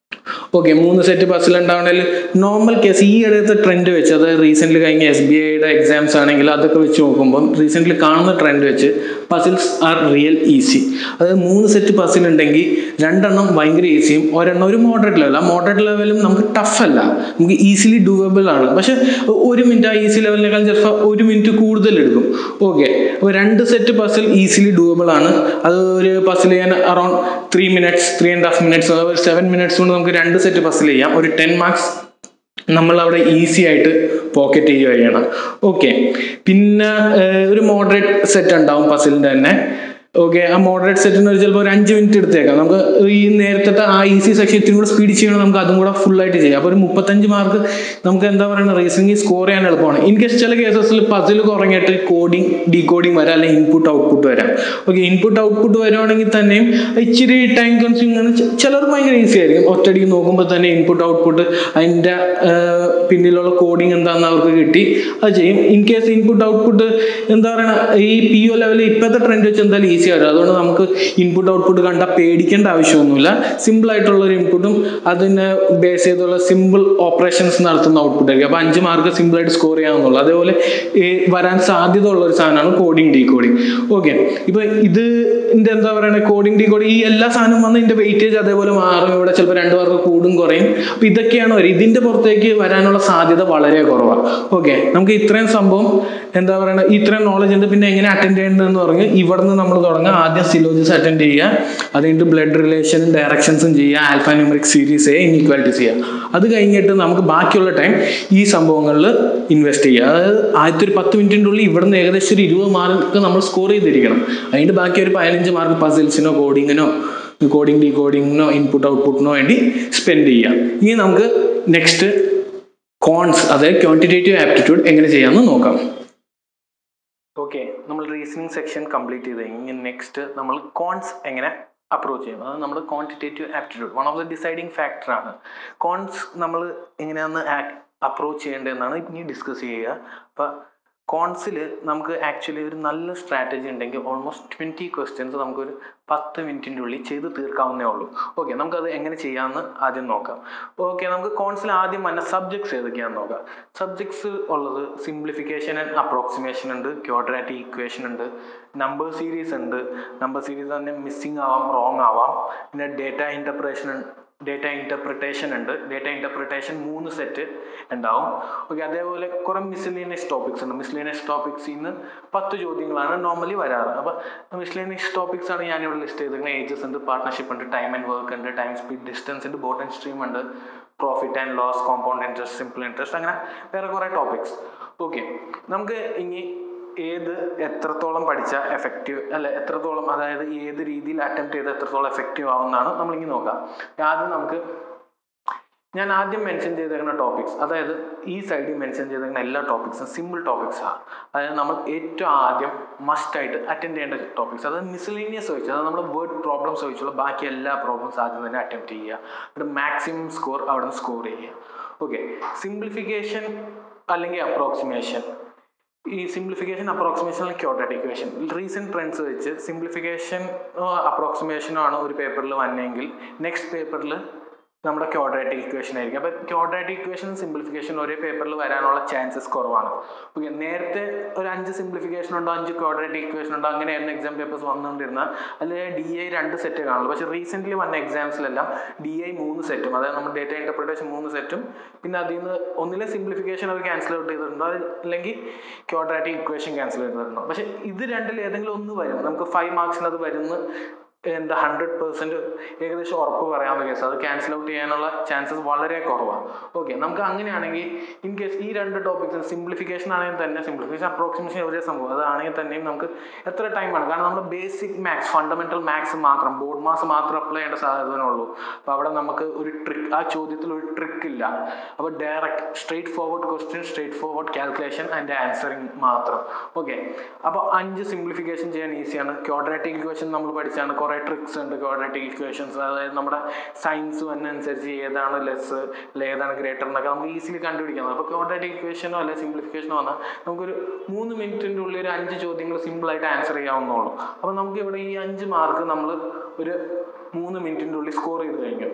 [SPEAKER 1] ഓക്കെ, മൂന്ന് സെറ്റ് പസിൽ ഉണ്ടാവണമെങ്കിൽ നോർമൽ കേസ് ഈ ഇടത്തെ ട്രെൻഡ് വെച്ച്, അതായത് റീസെൻ്റ്ലി കഴിഞ്ഞ എസ് ബി ഐയുടെ എക്സാംസ് ആണെങ്കിൽ അതൊക്കെ വെച്ച് നോക്കുമ്പോൾ റീസെൻ്റ്ലി കാണുന്ന ട്രെൻഡ് വെച്ച് പസിൽസ് ആർ റിയൽ ഈസി. അതായത് മൂന്ന് സെറ്റ് പസിൽ ഉണ്ടെങ്കിൽ രണ്ടെണ്ണം ഭയങ്കര ഈസിയും ഒരെണ്ണം ഒരു മോഡറേറ്റ് ലെവൽ. ആ മോഡറേറ്റ് ലെവലും നമുക്ക് ടഫ് അല്ല, നമുക്ക് ഈസിലി ഡൂവബിൾ ആണ്. പക്ഷെ ഒരു മിനിറ്റ് ആ ഈസി ലെവലിനേക്കാൾ ചിലപ്പോൾ ഒരു മിനിറ്റ് കൂടുതൽ എടുക്കും. ഓക്കെ, അപ്പോൾ രണ്ട് സെറ്റ് പസിൽ ഈസിലി ഡൂവബിൾ ആണ്. അത് ഒരു പസിൽ ചെയ്യാൻ around three minutes three and half minutes ഒരു സെവൻ മിനിറ്റ്സ് കൊണ്ട് നമുക്ക് രണ്ട് സെറ്റ് പസിൽ ചെയ്യാം. ഒരു ടെൻ മാർക്സ് നമ്മൾ അവിടെ ഈസി ആയിട്ട് പോക്കറ്റ് ചെയ്യുക ചെയ്യണം. ഓക്കെ, പിന്നെ ഒരു മോഡറേറ്റ് സെറ്റ് ഉണ്ടാവും പസിലിൻ്റെ തന്നെ. ഓക്കെ, ആ മോഡറേറ്റ് സെറ്റിന് ഒരു ചിലപ്പോൾ ഒരു അഞ്ച് മിനിറ്റ് എടുത്തേക്കാം. നമുക്ക് ഈ നേരത്തെ ആ ഈസി സെക്ഷൻ ഇത്തിരി കൂടെ സ്പീഡ് ചെയ്യണം, നമുക്ക് അതും കൂടെ ഫുള്ളായിട്ട് ചെയ്യാം. അപ്പോൾ ഒരു മുപ്പത്തഞ്ച് മാർക്ക് നമുക്ക് എന്താ പറയുക റീസണിങ് സ്കോർ ചെയ്യാൻ എളുപ്പമാണ്. ഇൻ കേസ് ചില കേസസിൽ പസിൽ കുറഞ്ഞിട്ട് കോഡിങ് ഡീകോഡിങ് വരാം, അല്ലെങ്കിൽ ഇൻപുട്ട് ഔട്ട്പുട്ട് വരാം. ഓക്കെ, ഇൻപുട്ട് ഔട്ട്പുട്ട് വരുവാണെങ്കിൽ തന്നെയും ഇച്ചിരി ടൈം കൺസ്യൂമിംഗ് ആണ്. ചിലർക്ക് ഭയങ്കര ഈസി ആയിരിക്കും, ഒറ്റയടിക്ക് നോക്കുമ്പോൾ തന്നെ ഇൻപുട്ട് ഔട്ട്പുട്ട് അതിൻ്റെ പിന്നിലുള്ള കോഡിങ് എന്താണെന്ന് അവർക്ക് കിട്ടി, അത് ചെയ്യും. ഇൻ കേസ് ഇൻപുട്ട് ഔട്ട്പുട്ട് എന്താ പറയുക ഈ പി ഒ ലെവലിൽ ഇപ്പോഴത്തെ ട്രെൻഡ് വെച്ച് എന്തായാലും ഈസി ആയിരുന്നു. അതുകൊണ്ട് നമുക്ക് ഇൻപുട്ട് ഔട്ട്പുട്ട് കണ്ടാൽ പേടിക്കേണ്ട ആവശ്യമൊന്നുമില്ല. സിമ്പിൾ ആയിട്ടുള്ള ഒരു ഇൻപുട്ടും അതിനെ ബേസ് ചെയ്തുള്ള സിമ്പിൾ ഓപ്പറേഷൻസ് നടത്തുന്ന ഔട്ട്പുട്ട് ആയിരിക്കും. അപ്പോൾ അഞ്ച് മാർക്ക് സിമ്പിൾ ആയിട്ട് സ്കോർ ചെയ്യാവുന്നുള്ളൂ. അതേപോലെ വരാൻ സാധ്യത ഉള്ള ഒരു സാധനമാണ് കോഡിങ് ഡീകോഡിങ്. ഓക്കെ, ഇപ്പൊ ഇതിന്റെ എന്താ പറയുക കോഡിങ് ഡീകോഡിങ് ഈ എല്ലാ സാധനവും വന്ന് ഇതിന്റെ വെയിറ്റേജ് അതേപോലെ മാറും. ഇവിടെ ചിലപ്പോൾ രണ്ട് മാർക്ക് കൂടും കുറയും. അപ്പൊ ഇതൊക്കെയാണ് വരും. ഇതിന്റെ പുറത്തേക്ക് വരാനുള്ള സാധ്യത വളരെ കുറവാണ്. ഓക്കെ, നമുക്ക് ഇത്രയും സംഭവം എന്താ പറയുക ഇത്രയും നോളജ് ഉണ്ട്. പിന്നെ എങ്ങനെ അറ്റൻഡ് ചെയ്യേണ്ടതെന്ന് പറഞ്ഞ് ഇവിടെ നിന്ന് നമ്മൾ തുടങ്ങുക. ആദ്യം സിലോജിസ് അറ്റൻഡ് ചെയ്യുക, അത് കഴിഞ്ഞിട്ട് ബ്ലഡ് റിലേഷനും ഡയറക്ഷൻസും ചെയ്യുക, ആൽഫ ന്യൂമറിക് സീരീസ് ചെയ്യുക, ഇൻഇക്വാലിറ്റീസ് ചെയ്യുക. അത് കഴിഞ്ഞിട്ട് നമുക്ക് ബാക്കിയുള്ള ടൈം ഈ സംഭവങ്ങളിൽ ഇൻവെസ്റ്റ് ചെയ്യുക. അതായത് ആദ്യത്തെ ഒരു പത്ത് മിനിറ്റിൻ്റെ ഉള്ളിൽ ഇവിടെ നിന്ന് ഏകദേശം ഒരു ഇരുപത് മാർക്ക് നമ്മൾ സ്കോർ ചെയ്തിരിക്കണം. അതിൻ്റെ ബാക്കി ഒരു പതിനഞ്ച് മാർക്ക് പസിൽസിനോ കോഡിങ്ങിനോ കോഡിങ് ഡീകോഡിങ്ങിനോ ഇൻപുട്ട് ഔട്ട്പുട്ടിനോ വേണ്ടി സ്പെൻഡ് ചെയ്യാം. ഇനി നമുക്ക് നെക്സ്റ്റ് കോൺസ്, അതായത് ക്വാണ്ടിറ്റേറ്റീവ് ആപ്റ്റിറ്റ്യൂഡ് എങ്ങനെ ചെയ്യാമെന്ന് നോക്കാം. ഓക്കെ, നമ്മൾ റീസണിങ് സെക്ഷൻ കംപ്ലീറ്റ് ചെയ്ത് കഴിഞ്ഞ് നെക്സ്റ്റ് നമ്മൾ കോൺസ് എങ്ങനെ അപ്രോച്ച് ചെയ്യും. അത് നമ്മുടെ quantitative aptitude one of the deciding ഫാക്ടറാണ്. കോൺസ് നമ്മൾ എങ്ങനെയാണെന്ന് അപ്രോച്ച് ചെയ്യേണ്ടതെന്നാണ് ഇനി ഡിസ്കസ് ചെയ്യുക. അപ്പം കോൺസിൽ നമുക്ക് ആക്ച്വലി ഒരു നല്ല സ്ട്രാറ്റജി ഉണ്ടെങ്കിൽ ഓൾമോസ്റ്റ് ട്വൻറ്റി ക്വസ്റ്റ്യൻസ് നമുക്കൊരു പത്ത് മിനിറ്റിൻ്റെ ഉള്ളിൽ ചെയ്ത് തീർക്കാവുന്നേ ഉള്ളൂ. ഓക്കെ, നമുക്കത് എങ്ങനെ ചെയ്യാമെന്ന് ആദ്യം നോക്കാം. ഓക്കെ, നമുക്ക് കോൺസിൽ ആദ്യം വന്ന സബ്ജക്ട്സ് ഏതൊക്കെയാണെന്ന് നോക്കാം. സബ്ജക്ട്സ് ഉള്ളത് സിംപ്ലിഫിക്കേഷൻ ആൻഡ് അപ്രോക്സിമേഷൻ ഉണ്ട്, ക്വാഡ്രാറ്റിക് ഇക്വേഷൻ ഉണ്ട്, നമ്പർ സീരീസ് ഉണ്ട്. നമ്പർ സീരീസ് തന്നെ മിസ്സിങ് ആവാം, റോങ് ആവാം. പിന്നെ ഡേറ്റ ഇൻ്റർപ്രിട്ടേഷൻ ഡേറ്റ ഇൻ്റർപ്രിട്ടേഷൻ ഉണ്ട്. ഡേറ്റ ഇൻ്റർപ്രിട്ടേഷൻ മൂന്ന് സെറ്റ് ഉണ്ടാവും. ഓക്കെ, അതേപോലെ കുറേ മിസ്ലേനിയസ് ടോപ്പിക്സ് ഉണ്ട്. മിസ്ലേനിയസ് ടോപ്പിക്സിൽ നിന്ന് പത്ത് ചോദ്യങ്ങളാണ് നോർമലി വരാറ്. അപ്പോൾ മിസ്ലേനിയസ് ടോപ്പിക്സ് ആണ് ഞാനിവിടെ ലിസ്റ്റ് ചെയ്തിരിക്കുന്നത്. ഏജസ് ഉണ്ട്, പാർട്ട്ണർഷിപ്പ് ഉണ്ട്, ടൈം ആൻഡ് വർക്ക് ഉണ്ട്, ടൈം സ്പീഡ് ഡിസ്റ്റൻസ് ഉണ്ട്, ബോട്ട് ആൻഡ് സ്ട്രീം ഉണ്ട്, profit and loss, compound interest, simple interest, അങ്ങനെ വേറെ കുറേ ടോപ്പിക്സ്. ഓക്കെ, നമുക്ക് ഇനി ഏത് എത്രത്തോളം പഠിച്ചാൽ എഫക്റ്റീവ് അല്ല എത്രത്തോളം അതായത് ഏത് രീതിയിൽ അറ്റംപ്റ്റ് ചെയ്ത് എത്രത്തോളം എഫക്റ്റീവ് ആവുമെന്നാണ് നമ്മളിങ്ങനെ നോക്കാം. ആദ്യം നമുക്ക് ഞാൻ ആദ്യം മെൻഷൻ ചെയ്തേക്കുന്ന ടോപ്പിക്സ്, അതായത് ഈ സൈഡിൽ മെൻഷൻ ചെയ്തേക്കുന്ന എല്ലാ ടോപ്പിക്സും സിമ്പിൾ ടോപ്പിക്സാണ്. അതായത് നമ്മൾ ഏറ്റവും ആദ്യം മസ്റ്റായിട്ട് അറ്റൻഡ് ചെയ്യേണ്ട ടോപ്പിക്സ്, അതായത് മിസ്ലേനിയസ് ചോദിച്ചു, അതായത് നമ്മൾ വേർഡ് പ്രോബ്ലംസ് ചോദിച്ചുള്ള ബാക്കി എല്ലാ പ്രോബ്ലംസ് ആദ്യം തന്നെ അറ്റംപ്റ്റ് ചെയ്യുക. ഒരു മാക്സിമം സ്കോർ അവിടെ നിന്ന് സ്കോർ ചെയ്യുക. ഓക്കെ, സിംപ്ലിഫിക്കേഷൻ അല്ലെങ്കിൽ അപ്രോക്സിമേഷൻ. ഈ സിംപ്ലിഫിക്കേഷൻ അപ്രോക്സിമേഷൻ അല്ലെങ്കിൽ ക്വാഡ്രാറ്റിക് ഇക്വേഷൻ റീസെൻറ്റ് ട്രെൻഡ്സ് വെച്ച് സിംപ്ലിഫിക്കേഷനോ അപ്രോക്സിമേഷനോ ആണ് ഒരു പേപ്പറിൽ വന്നെങ്കിൽ നെക്സ്റ്റ് പേപ്പറിൽ നമ്മുടെ ക്വാഡ്രാറ്റിക് ഇക്വേഷൻ ആയിരിക്കും. അപ്പോൾ ക്വാഡ്രാറ്റിക് ഇക്വേഷൻ സിംപ്ലിഫിക്കേഷൻ ഒരേ പേപ്പറിൽ വരാനുള്ള ചാൻസസ് കുറവാണ്. ഓക്കെ, നേരത്തെ ഒരു അഞ്ച് സിംപ്ലിഫിക്കേഷൻ ഉണ്ടോ അഞ്ച് ക്വാഡ്രാറ്റിക് ഇക്വേഷൻ ഉണ്ടോ അങ്ങനെയായിരുന്നു എക്സാം പേപ്പേഴ്സ് വന്നുകൊണ്ടിരുന്ന. അല്ലെങ്കിൽ ഡി ഐ രണ്ട് സെറ്റ് കാണുള്ളൂ. പക്ഷേ റീസെൻ്റ്ലി വന്ന എക്സാംസിലെല്ലാം ഡി ഐ മൂന്ന് സെറ്റും, അതായത് നമ്മുടെ ഡേറ്റ ഇൻ്റർപ്രിട്ടേഷൻ മൂന്ന് സെറ്റും, പിന്നെ അതിൽ നിന്ന് ഒന്നിലെ സിംപ്ലിഫിക്കേഷൻ അവർ ക്യാൻസൽ ഔട്ട് ചെയ്തിട്ടുണ്ടോ അല്ലെങ്കിൽ ക്വാഡ്രാറ്റിക് ഇക്വേഷൻ ക്യാൻസൽ ചെയ്തിട്ടുണ്ടോ. പക്ഷേ ഇത് രണ്ടിൽ ഏതെങ്കിലും ഒന്ന് വരും. നമുക്ക് ഫൈവ് മാർക്സിന് അത് വരുന്ന എന്താ ഹൺഡ്രഡ് പെർസെൻറ്റ് ഏകദേശം ഉറപ്പ് പറയാവുന്ന കേസ്. അത് ക്യാൻസൽ ഔട്ട് ചെയ്യാനുള്ള ചാൻസസ് വളരെ കുറവാണ്. ഓക്കെ, നമുക്ക് അങ്ങനെയാണെങ്കിൽ ഇൻ കേസ് ഈ രണ്ട് ടോപ്പിക്സ് സിംപ്ലിഫിക്കേഷൻ ആണെങ്കിൽ തന്നെ സിംപ്ലിഫിക്കേഷൻ അപ്രോക്സിമേഷൻ ഒരേ സംഭവം അതാണെങ്കിൽ തന്നെയും നമുക്ക് എത്ര ടൈമാണ്, കാരണം നമ്മൾ ബേസിക് മാത്സ് ഫണ്ടമെൻ്റൽ മാത്സ് മാത്രം ബോർഡ് മാസ് മാത്രം അപ്ലൈ ചെയ്യേണ്ട സാധ്യതയുള്ളൂ. അപ്പോൾ അവിടെ നമുക്ക് ഒരു ട്രിക്ക്, ആ ചോദ്യത്തിൽ ഒരു ട്രിക്ക് ഇല്ല. അപ്പോൾ direct straightforward question, straightforward calculation and answering മാത്രം. ഓക്കെ, അപ്പോൾ അഞ്ച് സിംപ്ലിഫിക്കേഷൻ ചെയ്യാൻ ഈസിയാണ്. ക്വാഡ്രാറ്റിക് ഇക്വേഷൻ നമ്മൾ പഠിച്ചാണ്, കുറേ ട്രിക്സ് ഉണ്ട് ക്വാഡ്രാറ്റിക് ഇക്വേഷൻസ്. അതായത് നമ്മുടെ സയൻസ് വന്നനുസരിച്ച് ഏതാണ് ലെസ് അല്ലെ ഏതാണ് ഗ്രേറ്റർ എന്നൊക്കെ നമുക്ക് ഈസിലി കണ്ടുപിടിക്കാം. അപ്പോൾ ക്വാഡ്രാറ്റിക് ഇക്വേഷനോ അല്ലെ സിംപ്ലിഫിക്കേഷനോ വന്നാൽ നമുക്കൊരു മൂന്ന് മിനിറ്റിൻ്റെ ഉള്ളിൽ ഒരു അഞ്ച് ചോദ്യങ്ങൾ സിമ്പിളായിട്ട് ആൻസർ ചെയ്യാവുന്നുള്ളൂ. അപ്പോൾ നമുക്ക് ഇവിടെ ഈ അഞ്ച് മാർക്ക് നമ്മൾ ഒരു മൂന്ന് മിനിറ്റിൻ്റെ ഉള്ളിൽ സ്കോർ ചെയ്ത് കഴിഞ്ഞു.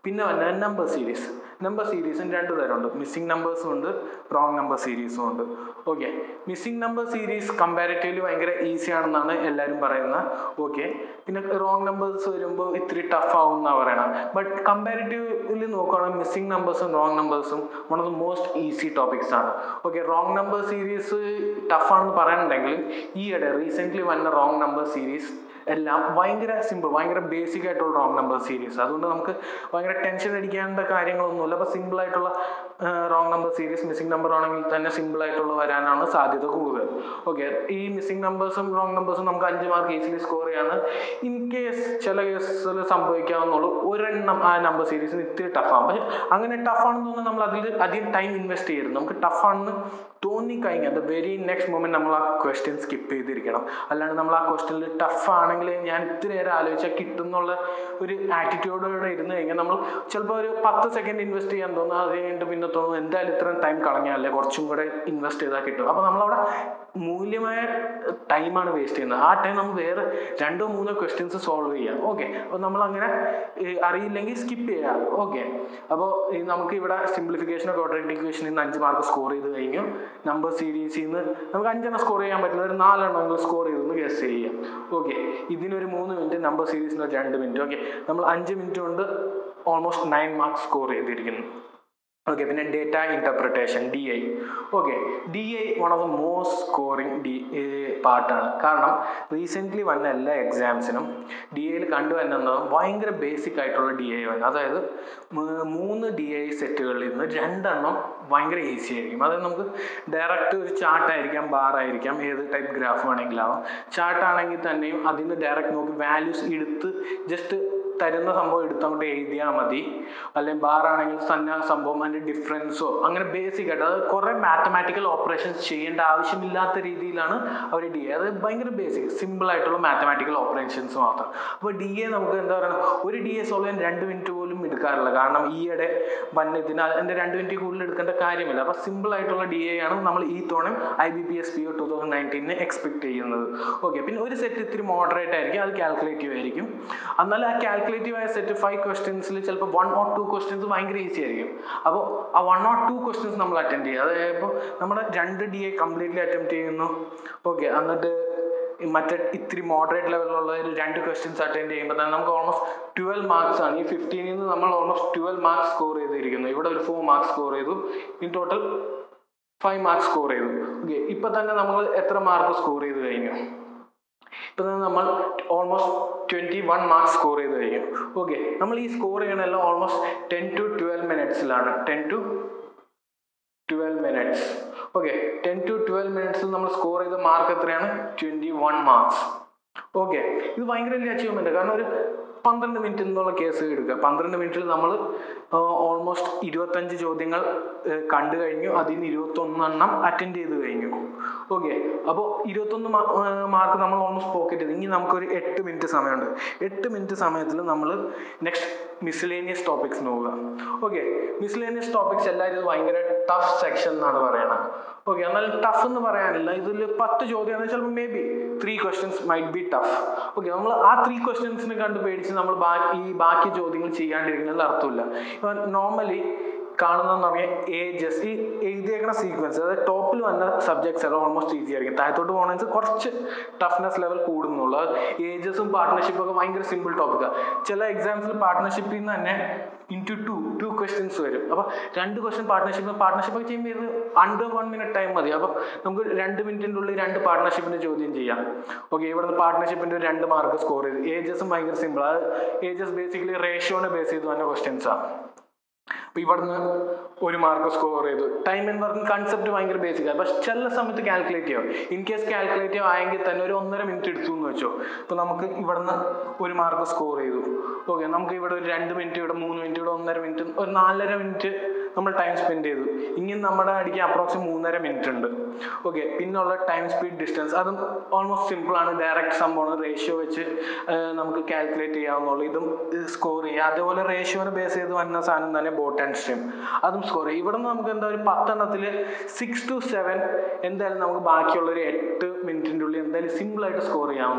[SPEAKER 1] പിന്നെ വന്ന നമ്പർ സീരീസ്. നമ്പർ സീരീസും രണ്ട് തരമുണ്ട്, മിസ്സിംഗ് നമ്പേഴ്സും ഉണ്ട്, റോങ് നമ്പർ സീരീസും ഉണ്ട്. Okay, missing number series comparatively ഭയങ്കര ഈസി ആണെന്നാണ് എല്ലാവരും പറയുന്നത്. ഓക്കെ, പിന്നെ റോങ് നമ്പേഴ്സ് വരുമ്പോൾ ഇത്തിരി ടഫ് ആവും എന്നാണ് പറയണം. ബട്ട് കമ്പാരിറ്റീവ്ലി നോക്കുകയാണെങ്കിൽ മിസ്സിംഗ് നമ്പേഴ്സും റോങ് നമ്പേഴ്സും one of the most easy topics ആണ്. ഓക്കെ, റോങ് നമ്പർ സീരീസ് ടഫാണെന്ന് പറയുന്നുണ്ടെങ്കിലും ഈയിടെ റീസെൻ്റ്ലി വന്ന റോങ് നമ്പർ സീരീസ് എല്ലാം ഭയങ്കര സിമ്പിൾ, ഭയങ്കര ബേസിക് ആയിട്ടുള്ള റോങ് നമ്പർ സീരീസ്. അതുകൊണ്ട് നമുക്ക് ഭയങ്കര ടെൻഷൻ അടിക്കേണ്ട കാര്യങ്ങളൊന്നുമില്ല. അപ്പോൾ സിമ്പിളായിട്ടുള്ള wrong number series missing number ആണെങ്കിൽ തന്നെ സിമ്പിളായിട്ടുള്ള വരാനാണ് സാധ്യത കൂടുതൽ. ഓക്കെ, ഈ മിസ്സിംഗ് നമ്പേഴ്സും റോങ് നമ്പേഴ്സും നമുക്ക് അഞ്ച് മാർക്ക് ഈസിലി സ്കോർ ചെയ്യാൻ ഇൻ കേസ് ചില കേസിൽ സംഭവിക്കാവുന്നുള്ളൂ. ഒരെണ്ണം ആ നമ്പർ സീരീസിന് ഇത്തിരി ടഫാണ്. പക്ഷെ അങ്ങനെ ടഫാണെന്ന് തോന്നുന്നത് നമ്മൾ അതിൽ അധികം ടൈം ഇൻവെസ്റ്റ് ചെയ്യരുത്. നമുക്ക് ടഫാണെന്ന് തോന്നിക്കഴിഞ്ഞാൽ ദ വെരി നെക്സ്റ്റ് മൊമെന്റ് നമ്മൾ ആ ക്വസ്റ്റ്യൻ സ്കിപ്പ് ചെയ്തിരിക്കണം. അല്ലാണ്ട് നമ്മൾ ആ ക്വസ്റ്റ്യനിൽ ടഫാണെങ്കിൽ ഞാൻ ഇത്തിരി നേരം ആലോചിച്ചാൽ കിട്ടുന്നുള്ള ഒരു ആറ്റിറ്റ്യൂഡോടെ ഇരുന്ന് കഴിഞ്ഞാൽ നമ്മൾ ചിലപ്പോൾ ഒരു പത്ത് സെക്കൻഡ് ഇൻവെസ്റ്റ് ചെയ്യാൻ തോന്നുന്നു, അത് കഴിഞ്ഞിട്ട് പിന്നെ തോന്നുന്നു എന്തായാലും ഇത്രയും ടൈം കളഞ്ഞാലേ കുറച്ചും കൂടെ ഇൻവെസ്റ്റ് ചെയ്താൽ കിട്ടും. അപ്പോൾ നമ്മളവിടെ മൂല്യമായ ടൈമാണ് വേസ്റ്റ് ചെയ്യുന്നത്. ആ ടൈം നമ്മൾ വേറെ രണ്ടോ മൂന്നോ ക്വസ്റ്റ്യൻസ് സോൾവ് ചെയ്യാം. ഓക്കെ, അപ്പോൾ നമ്മളങ്ങനെ അറിയില്ലെങ്കിൽ സ്കിപ്പ് ചെയ്യാം. ഓക്കെ, അപ്പോൾ നമുക്ക് ഇവിടെ സിംപ്ലിഫിക്കേഷൻ ഓഫ് ക്വാഡ്രാറ്റിക് ഇക്വേഷനിൽ നിന്ന് അഞ്ച് മാർക്ക് സ്കോർ ചെയ്ത് കഴിഞ്ഞു. നമ്പർ സീരീസിൽ നിന്ന് നമുക്ക് അഞ്ചെണ്ണം സ്കോർ ചെയ്യാൻ പറ്റുന്ന ഒരു നാലെണ്ണം സ്കോർ ചെയ്തെന്ന് ഗസ് ചെയ്യാം. ഓക്കെ, ഇതിനൊരു മൂന്ന് മിനിറ്റ്, നമ്പർ സീരീസിന് ഒരു രണ്ട് മിനിറ്റ്. ഓക്കെ, നമ്മൾ അഞ്ച് മിനിറ്റ് കൊണ്ട് ഓൾമോസ്റ്റ് നയൻ മാർക്സ് സ്കോർ ചെയ്തിരിക്കുന്നു. ഓക്കെ, പിന്നെ data interpretation D I. Okay, D I one of the most scoring D പാർട്ടാണ്. കാരണം റീസെൻ്റ്ലി വന്ന എല്ലാ എക്സാംസിനും ഡി ഐയിൽ കണ്ടുവരുന്നത് ഭയങ്കര ബേസിക് ആയിട്ടുള്ള ഡി ഐ വന്നു. അതായത് മൂന്ന് ഡി ഐ സെറ്റുകളിൽ നിന്ന് രണ്ടെണ്ണം ഭയങ്കര ഈസി ആയിരിക്കും. അതായത് നമുക്ക് ഡയറക്റ്റ് ഒരു ചാർട്ടായിരിക്കാം, ബാറായിരിക്കാം, ഏത് ടൈപ്പ് ഗ്രാഫ് വേണമെങ്കിലാവും. ചാർട്ടാണെങ്കിൽ തന്നെയും അതിന് ഡയറക്റ്റ് നോക്കി വാല്യൂസ് എടുത്ത് ജസ്റ്റ് തരുന്ന സംഭവം എടുത്തങ്ങോട്ട് എഴുതിയാൽ മതി. അല്ലെങ്കിൽ ബാറാണെങ്കിൽ തന്നെ സംഭവം അതിൻ്റെ ഡിഫറൻസോ അങ്ങനെ ബേസിക് ആയിട്ട് അത് കുറേ മാത്തമാറ്റിക്കൽ ഓപ്പറേഷൻസ് ചെയ്യേണ്ട ആവശ്യമില്ലാത്ത രീതിയിലാണ് അവർ ഡി എ. അത് ഭയങ്കര ബേസിക് സിമ്പിൾ ആയിട്ടുള്ള മാത്തമാറ്റിക്കൽ ഓപ്പറേഷൻസ് മാത്രം. അപ്പോൾ ഡി എ നമുക്ക് എന്താ പറയുക, ഒരു ഡി എ സോൾവ് ചെയ്യാൻ രണ്ട് മിനിറ്റ് പോലും എടുക്കാറില്ല. കാരണം ഈയിടെ വന്നതിന് അതിൻ്റെ രണ്ട് മിനിറ്റ് കൂടുതൽ എടുക്കേണ്ട കാര്യമില്ല. അപ്പോൾ സിമ്പിൾ ആയിട്ടുള്ള ഡി എ ആണ് നമ്മൾ ഈ തവണ I B P S P O two thousand നയൻറ്റീനിന് എക്സ്പെക്ട് ചെയ്യുന്നത്. ഓക്കെ, പിന്നെ ഒരു സെറ്റ് ഇത്തിരി മോഡറേറ്റ് ആയിരിക്കും, അത് കാൽക്കുലേറ്റീവ് ആയിരിക്കും. എന്നാൽ ആ കാൽക്കുലേറ്റീവ് ആയ സെറ്റ് ഫൈവ് ക്വസ്റ്റ്യൻസിൽ ചിലപ്പോൾ വൺ ഓർ ടു ക്വസ്റ്റ്യൻസ് ഭയങ്കര ഈസി ആയിരിക്കും. അപ്പോൾ ആ വൺ ഓർ ടു ക്വസ്റ്റ്യൻസ് നമ്മൾ അറ്റൻഡ് ചെയ്യുക. അതായത് ഇപ്പോൾ നമ്മുടെ രണ്ട് ഡി എ കംപ്ലീറ്റ്ലി അറ്റംപ്റ്റ് ചെയ്യുന്നു. ഓക്കെ, എന്നിട്ട് മറ്റേ ഇത്തിരി മോഡറേറ്റ് ലെവലിലുള്ള ഒരു രണ്ട് ക്വസ്റ്റ്യൻസ് അറ്റൻഡ് ചെയ്യുമ്പോൾ തന്നെ നമുക്ക് ഓൾമോസ്റ്റ് ട്വൽവ് മാർക്സ് ആണ്. ഈ ഫിഫ്റ്റീനിൽ നിന്ന് നമ്മൾ ഓൾമോസ്റ്റ് ട്വൽവ് മാർക്സ് സ്കോർ ചെയ്തിരിക്കുന്നു. ഇവിടെ ഒരു ഫോർ മാർക്സ് സ്കോർ ചെയ്തു, in total five marks score ചെയ്തു. ഓക്കെ, ഇപ്പം തന്നെ നമ്മൾ എത്ര മാർക്ക് സ്കോർ ചെയ്ത് കഴിഞ്ഞു? ഇപ്പം തന്നെ നമ്മൾ almost twenty one marks score ചെയ്ത് കഴിഞ്ഞു. ഓക്കെ, നമ്മൾ ഈ സ്കോർ ചെയ്യണമെല്ലാം ഓൾമോസ്റ്റ് ടെൻ ടു ട്വൽവ് മിനിറ്റ്സിലാണ്. Ten to twelve minutes. Okay, ten to twelve മിനിറ്റ്സിൽ നമ്മൾ സ്കോർ ചെയ്ത മാർക്ക് എത്രയാണ്? Twenty one marks. ഓക്കെ, ഇത് ഭയങ്കര വലിയ അച്ചീവ്മെൻ്റ്. കാരണം ഒരു പന്ത്രണ്ട് മിനിറ്റ് എന്നുള്ള കേസ് എടുക്കുക. പന്ത്രണ്ട് മിനിറ്റിൽ നമ്മൾ ഓൾമോസ്റ്റ് ഇരുപത്തഞ്ച് ചോദ്യങ്ങൾ കണ്ടു കഴിഞ്ഞു. അതിൽ നിന്ന് ഇരുപത്തൊന്നെണ്ണം അറ്റൻഡ് ചെയ്ത് കഴിഞ്ഞു. ഓക്കെ, അപ്പോൾ ഇരുപത്തൊന്ന് മാർക്ക് നമ്മൾ ഓൾമോസ്റ്റ് പോക്കറ്റ് ചെയ്തു. ഇനി നമുക്കൊരു എട്ട് മിനിറ്റ് സമയമുണ്ട്. എട്ട് മിനിറ്റ് സമയത്തിൽ നമ്മൾ നെക്സ്റ്റ് മിസ്ലേനിയസ് ടോപ്പിക്സ് നോക്കുക. ഓക്കെ, മിസ്ലേനിയസ് ടോപ്പിക്സ് എല്ലാവരും ഇത് ഭയങ്കര ടഫ് സെക്ഷൻ എന്നാണ് പറയണത്. ഓക്കെ, എന്നാൽ ടഫ് എന്ന് പറയാനില്ല. ഇതിൽ പത്ത് ചോദ്യമാണ്, ചിലപ്പോൾ may be three questions might be tough. Okay, നമ്മൾ ആ ത്രീ ക്വസ്റ്റ്യൻസിനെ കണ്ട് പേടിച്ച് നമ്മൾ ബാക്കി ഈ ബാക്കി ചോദ്യങ്ങൾ ചെയ്യാണ്ടിരിക്കുന്നതിൽ അർത്ഥമില്ല. ഇപ്പം നോർമലി കാണുന്നതെന്ന് പറഞ്ഞാൽ ഏജസ്, ഈ എഴുതിയേക്കുന്ന സീക്വൻസ്, അതായത് ടോപ്പിൽ വന്ന സബ്ജക്ട്സ് എല്ലാം ഓൾമോസ്റ്റ് ഈസി ആയിരിക്കും. താഴത്തോട്ട് പോകണമെങ്കിൽ കുറച്ച് ടഫ്നെസ് ലെവൽ കൂടുന്നുള്ളൂ. ഏജസും പാർട്ട്ണർഷിപ്പും ഒക്കെ ഭയങ്കര സിമ്പിൾ ടോപ്പിക്കാണ്. ചില എക്സാംസിൽ പാർട്ട്ണർഷിപ്പിൽ നിന്ന് തന്നെ ഇൻറ്റു ടു ടു ക്വസ്റ്റ്യൻസ് വരും. അപ്പോൾ രണ്ട് ക്വസ്റ്റ്യൻ പാർട്ട്ണർഷിപ്പ് പാർട്ട്ണർഷിപ്പൊക്കെ ചെയ്യുമ്പോൾ ഇത് അണ്ടർ വൺ മിനിറ്റ് ടൈം മതി. അപ്പോൾ നമുക്ക് രണ്ട് മിനിറ്റിൻ്റെ ഉള്ളിൽ രണ്ട് പാർട്ട്ണർഷിപ്പിൻ്റെ ചോദ്യം ചെയ്യാം. ഓക്കെ, ഇവിടുന്ന് പാർട്ട്ണർഷിപ്പിൻ്റെ ഒരു രണ്ട് മാർക്ക് സ്കോർ ചെയ്ത്. ഏജസും ഭയങ്കര സിമ്പിൾ. അത് ഏജസ് ബേസിക്കലി റേഷ്യോനെ ബേസ് ചെയ്ത് തന്നെ ക്വസ്റ്റ്യൻസാണ്. അപ്പോൾ ഇവിടുന്ന് ഒരു മാർക്ക് സ്കോർ ചെയ്തു. ടൈം എന്ന് പറഞ്ഞ കൺസെപ്റ്റ് ഭയങ്കര ബേസിക്കാണ്. പക്ഷെ ചില സമയത്ത് കാൽക്കുലേറ്റ് ആവും. ഇൻ കേസ് കാൽക്കുലേറ്റ് ആയെങ്കിൽ തന്നെ ഒരു ഒന്നര മിനിറ്റ് എടുത്തു എന്ന് വെച്ചോ. അപ്പോൾ നമുക്ക് ഇവിടുന്ന് ഒരു മാർക്ക് സ്കോർ ചെയ്തു. ഓക്കെ, നമുക്ക് ഇവിടെ ഒരു രണ്ട് മിനിറ്റ്, ഇവിടെ മൂന്ന് മിനിറ്റ്, ഇവിടെ ഒന്നര മിനിറ്റ്, ഒരു നാലര മിനിറ്റ് നമ്മൾ ടൈം സ്പെൻഡ് ചെയ്തു. ഇനി നമ്മുടെ അടിക്ക് അപ്രോക്സിമേറ്റ് മൂന്നര മിനിറ്റ് ഉണ്ട്. ഓക്കെ, പിന്നുള്ള ടൈം സ്പീഡ് ഡിസ്റ്റൻസ് അതും ഓൾമോസ്റ്റ് സിമ്പിളാണ്. ഡയറക്റ്റ് സംഭവമാണ്. റേഷ്യോ വെച്ച് നമുക്ക് കാൽക്കുലേറ്റ് ചെയ്യാവുന്നുള്ളൂ. ഇതും സ്കോർ ചെയ്യുക. അതേപോലെ റേഷ്യോനെ ബേസ് ചെയ്ത് വന്ന സാധനം തന്നെ ബോട്ട് ആൻഡ് സ്ട്രീം, അതും സ്കോർ ചെയ്യും. ഇവിടെ നിന്ന് നമുക്ക് എന്താ ഒരു പത്തെണ്ണത്തിൽ സിക്സ് ടു സെവൻ എന്തായാലും നമുക്ക് ബാക്കിയുള്ളൊരു എട്ട് മിനിറ്റിൻ്റെ ഉള്ളിൽ എന്തായാലും സിമ്പിളായിട്ട് സ്കോർ ചെയ്യാവുന്നുള്ളൂ.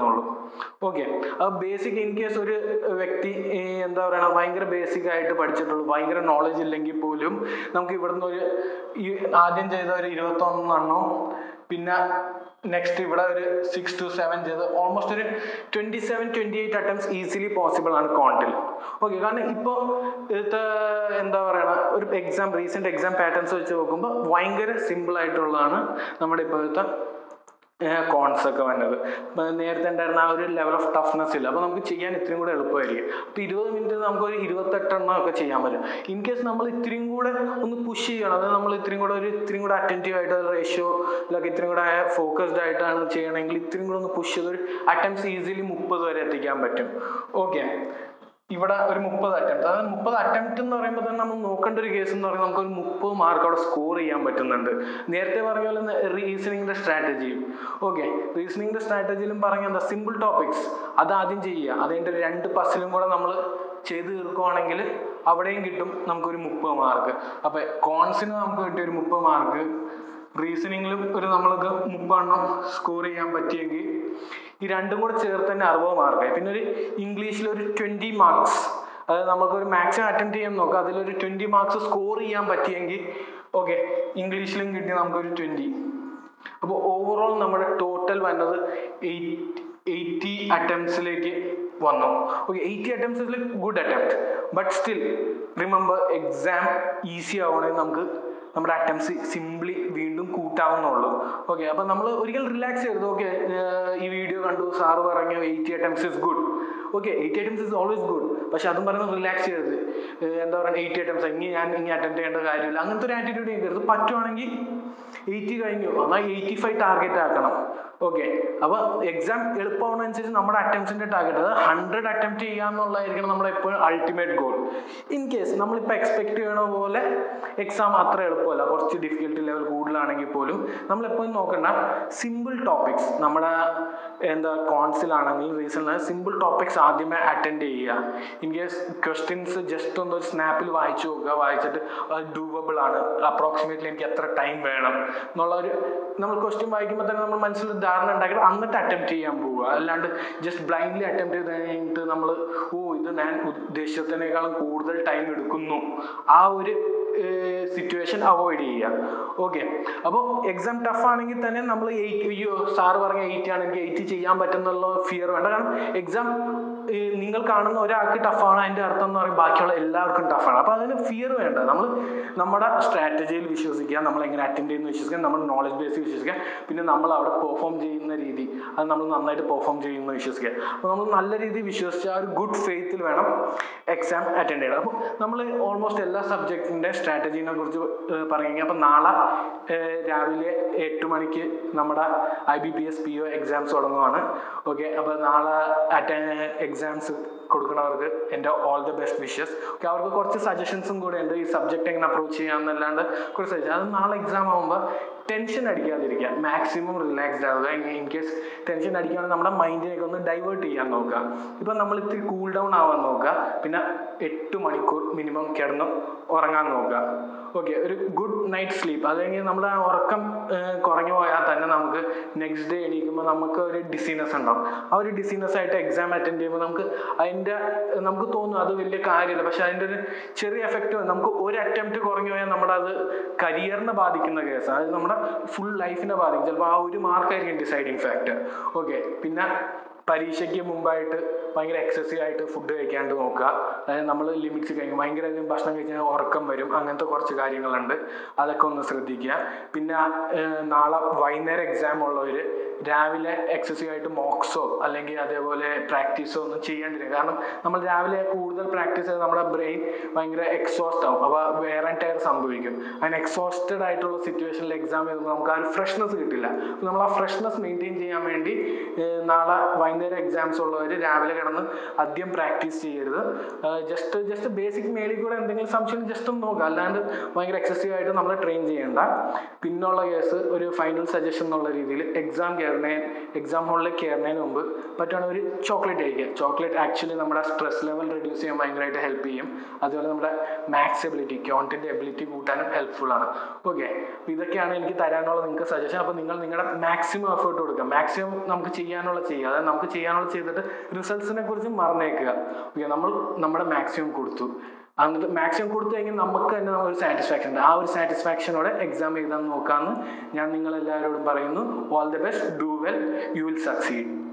[SPEAKER 1] ഓക്കെ, അപ്പോൾ ബേസിക് ഇൻ കേസ് ഒരു വ്യക്തി എന്താ പറയുക ഭയങ്കര ബേസിക് ആയിട്ട് പഠിച്ചിട്ടുള്ളൂ, ഭയങ്കര നോളജ് ഇല്ലെങ്കിൽ പോലും നമുക്ക് ഇവിടുന്ന് ഒരു ഈ ആദ്യം ചെയ്ത ഒരു ഇരുപത്തൊന്നെണ്ണോ പിന്നെ നെക്സ്റ്റ് ഇവിടെ ഒരു സിക്സ് ടു സെവൻ ചെയ്ത് ഓൾമോസ്റ്റ് ഒരു twenty seven twenty eight attempts easily possible ആണ് ക്വാണ്ടിൽ. ഓക്കെ, കാരണം ഇപ്പോൾ ഇത് എന്താ പറയുക ഒരു എക്സാം റീസെൻറ്റ് എക്സാം പാറ്റേൺസ് വെച്ച് നോക്കുമ്പോൾ ഭയങ്കര സിമ്പിൾ ആയിട്ടുള്ളതാണ് നമ്മുടെ ഇപ്പോഴത്തെ കോൺസ് ഒക്കെ വന്നത്. നേരത്തെ ഉണ്ടായിരുന്ന ആ ഒരു ലെവൽ ഓഫ് ടഫ്നെസ് ഇല്ല, അപ്പോൾ നമുക്ക് ചെയ്യാൻ ഇത്രയും കൂടെ എളുപ്പമായിരിക്കും. അപ്പോൾ ഇരുപത് മിനിറ്റ് നമുക്ക് ഒരു ഇരുപത്തെട്ടെണ്ണം ഒക്കെ ചെയ്യാൻ പറ്റും. ഇൻ കേസ് നമ്മൾ ഇത്രയും കൂടെ ഒന്ന് പുഷ് ചെയ്യണം, അതായത് നമ്മൾ ഇത്രയും കൂടെ ഒരു ഇത്രയും കൂടെ അറ്റൻറ്റീവ് ആയിട്ട് റേഷ്യോയിലൊക്കെ ഇത്രയും കൂടെ ഫോക്കസ്ഡ് ആയിട്ടാണ് ചെയ്യണമെങ്കിൽ ഇത്രയും കൂടെ ഒന്ന് പുഷ് ചെയ്ത് ഒരു അറ്റംപ്റ്റ്സ് ഈസിലി മുപ്പത് വരെ എത്തിക്കാൻ പറ്റും. ഓക്കെ, ഇവിടെ ഒരു മുപ്പത് അറ്റംപ്റ്റ്, അതായത് മുപ്പത് അറ്റംപ്റ്റ് എന്ന് പറയുമ്പോൾ തന്നെ നമ്മൾ നോക്കേണ്ട ഒരു കേസ് എന്ന് പറയുമ്പോൾ നമുക്കൊരു മുപ്പത് മാർക്ക് അവിടെ സ്കോർ ചെയ്യാൻ പറ്റുന്നുണ്ട്. നേരത്തെ പറഞ്ഞ പോലെ റീസണിങ്ങിൻ്റെ സ്ട്രാറ്റജിയും ഓക്കെ റീസണിങ്ങിൻ്റെ സ്ട്രാറ്റജിയിലും പറഞ്ഞ എന്താ സിമ്പിൾ ടോപ്പിക്സ് അത് ആദ്യം ചെയ്യുക, അതിൻ്റെ രണ്ട് പസിലും കൂടെ നമ്മൾ ചെയ്ത് തീർക്കുവാണെങ്കിൽ അവിടെയും കിട്ടും നമുക്കൊരു മുപ്പത് മാർക്ക്. അപ്പോൾ കോൺസിന് നമുക്ക് കിട്ടിയ ഒരു മുപ്പത് മാർക്ക്, റീസണിങ്ങിലും ഒരു നമ്മൾക്ക് മുപ്പെണ്ണം സ്കോർ ചെയ്യാൻ പറ്റിയെങ്കിൽ ഈ രണ്ടും കൂടെ ചേർത്ത് തന്നെ അറുപത് മാർക്കായി. പിന്നെ ഒരു ഇംഗ്ലീഷിൽ ഒരു ട്വൻറ്റി മാർക്സ്, അതായത് നമുക്കൊരു മാക്സിമം അറ്റൻഡ് ചെയ്യാൻ നോക്കാം, അതിലൊരു ട്വൻറ്റി മാർക്സ് സ്കോർ ചെയ്യാൻ പറ്റിയെങ്കിൽ ഓക്കെ ഇംഗ്ലീഷിലും കിട്ടി നമുക്കൊരു ട്വൻറ്റി. അപ്പോൾ ഓവറോൾ നമ്മുടെ ടോട്ടൽ വന്നത് എയ്റ്റ് എയ്റ്റി അറ്റംപ്റ്റ്സിലേക്ക് വന്നു. ഓക്കെ, എയ്റ്റി അറ്റംപ്റ്റ്സിൽ good attempt, but still remember exam easy ആവണമെങ്കിൽ നമുക്ക് നമ്മുടെ അറ്റംപ്റ്റ്സ് സിംപ്ലി വീണ്ടും കൂട്ടാവുന്നുള്ളൂ. ഓക്കെ, അപ്പം നമ്മൾ ഒരിക്കലും റിലാക്സ് ചെയ്യരുത്. ഓക്കെ, ഈ വീഡിയോ കണ്ടു, സാറ് പറഞ്ഞു eighty attempts is good. Okay, eighty attempts is always good, പക്ഷെ അതും പറയുന്നത് റിലാക്സ് ചെയ്യരുത്. എന്താ പറയുക എയ്റ്റി അറ്റംപ്റ്റ്സ് ഇനി ഞാൻ ഇനി അറ്റൻഡ് ചെയ്യേണ്ട കാര്യമില്ല, അങ്ങനത്തെ ഒരു ആറ്റിറ്റ്യൂഡ് ചെയ്യരുത്. പറ്റുവാണെങ്കിൽ എയ്റ്റി കഴിഞ്ഞു എന്നാൽ എയ്റ്റി ഫൈവ് ടാർഗറ്റ് ആക്കണം. ഓക്കെ, അപ്പോൾ എക്സാം എളുപ്പമാവുന്നതനുസരിച്ച് നമ്മുടെ അറ്റംപ്റ്റ്സിൻ്റെ ടാർഗറ്റ് അത് ഹൺഡ്രഡ് അറ്റംപ്റ്റ് ചെയ്യുക എന്നുള്ളതായിരിക്കണം നമ്മളെപ്പോഴും അൾട്ടിമേറ്റ് ഗോൾ. ഇൻ കേസ് നമ്മളിപ്പോൾ എക്സ്പെക്ട് ചെയ്യണ പോലെ എക്സാം അത്ര എളുപ്പമല്ല, കുറച്ച് ഡിഫിക്കൽട്ടി ലെവൽ കൂടുതലാണെങ്കിൽ പോലും നമ്മളെപ്പോഴും നോക്കണ്ട സിമ്പിൾ ടോപ്പിക്സ് നമ്മുടെ എന്താ കോൺസിലാണെങ്കിലും റീസണിലാണെങ്കിൽ സിമ്പിൾ ടോപ്പിക്സ് ആദ്യമേ അറ്റൻഡ് ചെയ്യുക. ഇൻ കേസ് ക്വസ്റ്റ്യൻസ് ജസ്റ്റ് ഒന്ന് ഒരു സ്നാപ്പിൽ വായിച്ചു നോക്കുക, വായിച്ചിട്ട് അത് ഡൂവബിൾ ആണ്, അപ്രോക്സിമേറ്റ്ലി എനിക്ക് എത്ര ടൈം വേണം എന്നുള്ളൊരു നമ്മൾ ക്വസ്റ്റ്യൻ വായിക്കുമ്പോൾ തന്നെ നമ്മൾ മനസ്സിൽ ധാരണ ഉണ്ടാക്കിയിട്ട് എന്നിട്ട് അറ്റംപ്റ്റ് ചെയ്യാൻ പോവുക. അല്ലാണ്ട് ജസ്റ്റ് ബ്ലൈൻഡ്ലി അറ്റംപ്റ്റ് ചെയ്ത് കഴിഞ്ഞിട്ട് നമ്മൾ ഓ ഇത് ഞാൻ ഉദ്ദേശിച്ചതിനേക്കാളും കൂടുതൽ ടൈം എടുക്കുന്നു, ആ ഒരു സിറ്റുവേഷൻ അവോയ്ഡ് ചെയ്യുക. ഓക്കെ, അപ്പോൾ എക്സാം ടഫ് ആണെങ്കിൽ തന്നെ നമ്മൾ എയ്റ്റ് അയ്യോ സാറ് പറഞ്ഞ എയ്റ്റി ആണ് എനിക്ക് എയ്റ്റി ചെയ്യാൻ പറ്റുന്നുള്ള ഫിയർ വേണ്ട. കാരണം എക്സാം നിങ്ങൾ കാണുന്ന ഒരാൾക്ക് ടഫാണ് അതിൻ്റെ അർത്ഥം എന്ന് പറയും ബാക്കിയുള്ള എല്ലാവർക്കും ടഫാണ്. അപ്പോൾ അതിന് ഫിയർ വേണ്ട. നമ്മൾ നമ്മുടെ സ്ട്രാറ്റജിയിൽ വിശ്വസിക്കുക, നമ്മൾ എങ്ങനെ അറ്റൻഡ് ചെയ്യുന്നു വിശ്വസിക്കുക, നമ്മൾ നോളജ് ബേസിൽ വിശ്വസിക്കുക, പിന്നെ നമ്മൾ അവിടെ പെർഫോം ചെയ്യുന്ന രീതി അത് നമ്മൾ നന്നായിട്ട് പെർഫോം ചെയ്യുന്നു വിശ്വസിക്കുക. അപ്പോൾ നമ്മൾ നല്ല രീതിയിൽ വിശ്വസിച്ച് ആ ഒരു ഗുഡ് ഫെയ്ത്തിൽ വേണം എക്സാം അറ്റൻഡ് ചെയ്യണം. അപ്പോൾ നമ്മൾ ഓൾമോസ്റ്റ് എല്ലാ സബ്ജക്റ്റിൻ്റെ സ്ട്രാറ്റജീനെ കുറിച്ച് പറഞ്ഞു. അപ്പോൾ നാളെ രാവിലെ എട്ട് മണിക്ക് നമ്മുടെ I B P S P O exams തുടങ്ങുവാണ്. ഓക്കെ, അപ്പോൾ നാളെ അറ്റൻ എക്സാംസ് കൊടുക്കുന്നവർക്ക് എൻ്റെ all the best wishes. Okay, അവർക്ക് കുറച്ച് സജഷൻസും കൂടെ ഉണ്ട്, ഈ സബ്ജക്റ്റ് എങ്ങനെ അപ്രോച്ച് ചെയ്യാമെന്നല്ലാണ്ട് കുറച്ച് സജഷൻ. അത് നാളെ എക്സാം ആകുമ്പോൾ ടെൻഷൻ അടിക്കാതിരിക്കുക, മാക്സിമം റിലാക്സ്ഡ് ആവുക. ഇൻ കേസ് ടെൻഷൻ അടിക്കുകയാണെങ്കിൽ നമ്മുടെ മൈൻഡിനൊക്കെ ഒന്ന് ഡൈവേർട്ട് ചെയ്യാൻ നോക്കുക. ഇപ്പം നമ്മൾ ഇത്തിരി കൂൾ ഡൗൺ ആവാൻ നോക്കുക, പിന്നെ എട്ട് മണിക്കൂർ മിനിമം കിടന്ന് ഉറങ്ങാൻ നോക്കുക. ഓക്കെ, ഒരു ഗുഡ് നൈറ്റ് സ്ലീപ്പ്, അല്ലെങ്കിൽ നമ്മുടെ ഉറക്കം കുറഞ്ഞു പോയാൽ തന്നെ നമുക്ക് നെക്സ്റ്റ് ഡേ എണീക്കുമ്പോൾ നമുക്ക് ഒരു ഡിസീനസ് ഉണ്ടാവും. ആ ഒരു ഡിസീനസ് ആയിട്ട് എക്സാം അറ്റൻഡ് ചെയ്യുമ്പോൾ നമുക്ക് അതിൻ്റെ നമുക്ക് തോന്നും അത് വലിയ കാര്യമില്ല, പക്ഷെ അതിൻ്റെ ഒരു ചെറിയ എഫക്റ്റ് നമുക്ക് ഒരു അറ്റംപ്റ്റ് കുറഞ്ഞു പോയാൽ നമ്മുടെ അത് കരിയറിനെ ബാധിക്കുന്ന കേസ്, അതായത് നമ്മുടെ ഫുൾ ലൈഫിനെ ബാധിക്കും. ചിലപ്പോൾ ആ ഒരു മാർക്കായിരിക്കും ഡിസൈഡിങ് ഫാക്ടർ. ഓക്കെ, പിന്നെ പരീക്ഷയ്ക്ക് മുമ്പായിട്ട് ഭയങ്കര എക്സസീവ് ആയിട്ട് ഫുഡ് കഴിക്കാണ്ട് നോക്കുക. അതായത് നമ്മൾ ലിമിറ്റ്സ് കഴിക്കും, ഭയങ്കരധികം ഭക്ഷണം കഴിച്ചാൽ ഉറക്കം വരും, അങ്ങനത്തെ കുറച്ച് കാര്യങ്ങളുണ്ട്, അതൊക്കെ ഒന്ന് ശ്രദ്ധിക്കുക. പിന്നെ നാളെ വൈകുന്നേരം എക്സാം ഉള്ളവർ രാവിലെ എക്സസീവ് ആയിട്ട് മോക്സോ അല്ലെങ്കിൽ അതേപോലെ പ്രാക്ടീസോ ഒന്നും ചെയ്യാണ്ടിരിക്കുക. കാരണം നമ്മൾ രാവിലെ കൂടുതൽ പ്രാക്ടീസ് ചെയ്ത് നമ്മുടെ ബ്രെയിൻ ഭയങ്കര എക്സോസ്റ്റ് ആവും, അപ്പോൾ വേറെ ടയർ സംഭവിക്കും. അതിന് എക്സോസ്റ്റഡ് ആയിട്ടുള്ള സിറ്റുവേഷനിൽ എക്സാം എഴുതുമ്പോൾ നമുക്ക് ആ ഒരു ഫ്രഷ്നെസ് കിട്ടില്ല. അപ്പോൾ നമ്മൾ ആ ഫ്രഷ്നെസ് മെയിൻറ്റെയിൻ ചെയ്യാൻ വേണ്ടി നാളെ വൈകുന്നേരം എക്സാംസ് ഉള്ളവർ രാവിലെ കിടന്ന് ആദ്യം പ്രാക്ടീസ് ചെയ്യരുത്. ജസ്റ്റ് ജസ്റ്റ് ബേസിക് മേളിൽ കൂടെ എന്തെങ്കിലും സംശയം ജസ്റ്റ് ഒന്ന് നോക്കുക, അല്ലാണ്ട് ഭയങ്കര എക്സസീവ് ആയിട്ട് നമ്മൾ ട്രെയിൻ ചെയ്യേണ്ട. പിന്നുള്ള കേസ് ഒരു ഫൈനൽ സജഷൻ എന്നുള്ള രീതിയിൽ എക്സാം കയറുന്ന എക്സാം ഹോളിൽ കയറുന്നതിന് മുമ്പ് പറ്റുവാണെങ്കിൽ ഒരു ചോക്ലേറ്റ് കഴിക്കുക. ചോക്ലേറ്റ് ആക്ച്വലി നമ്മുടെ സ്ട്രെസ് ലെവൽ റെഡ്യൂസ് ചെയ്യാൻ ഭയങ്കരമായിട്ട് ഹെൽപ്പ് ചെയ്യും. അതുപോലെ നമ്മുടെ മാത്സ് എബിലിറ്റി ക്വാണ്ടിൻ്റെ എബിലിറ്റി കൂട്ടാനും ഹെൽപ്ഫുൾ ആണ്. ഓക്കെ, അപ്പോൾ ഇതൊക്കെയാണ് എനിക്ക് തരാനുള്ള നിങ്ങൾക്ക് സജഷൻ. അപ്പോൾ നിങ്ങൾ നിങ്ങളുടെ മാക്സിമം എഫേർട്ട് കൊടുക്കുക, മാക്സിമം നമുക്ക് ചെയ്യാനുള്ള ചെയ്യുക. അതായത് നമുക്ക് അത് ചെയ്യാനുള്ള ചെയ്തിട്ട് റിസൾട്ട്സിനെ കുറിച്ച് മറന്നേക്കുക. ഓക്കെ, നമ്മൾ നമ്മുടെ മാക്സിമം കൊടുത്തു, എന്നിട്ട് മാക്സിമം കൊടുത്തു കഴിഞ്ഞാൽ നമുക്ക് തന്നെ ഒരു സാറ്റിസ്ഫാക്ഷൻ ഉണ്ട്. ആ ഒരു സാറ്റിസ്ഫാക്ഷനോടെ എക്സാം എഴുതാൻ നോക്കാമെന്ന് ഞാൻ നിങ്ങളെല്ലാവരോടും പറയുന്നു. All the best, do well, you will succeed.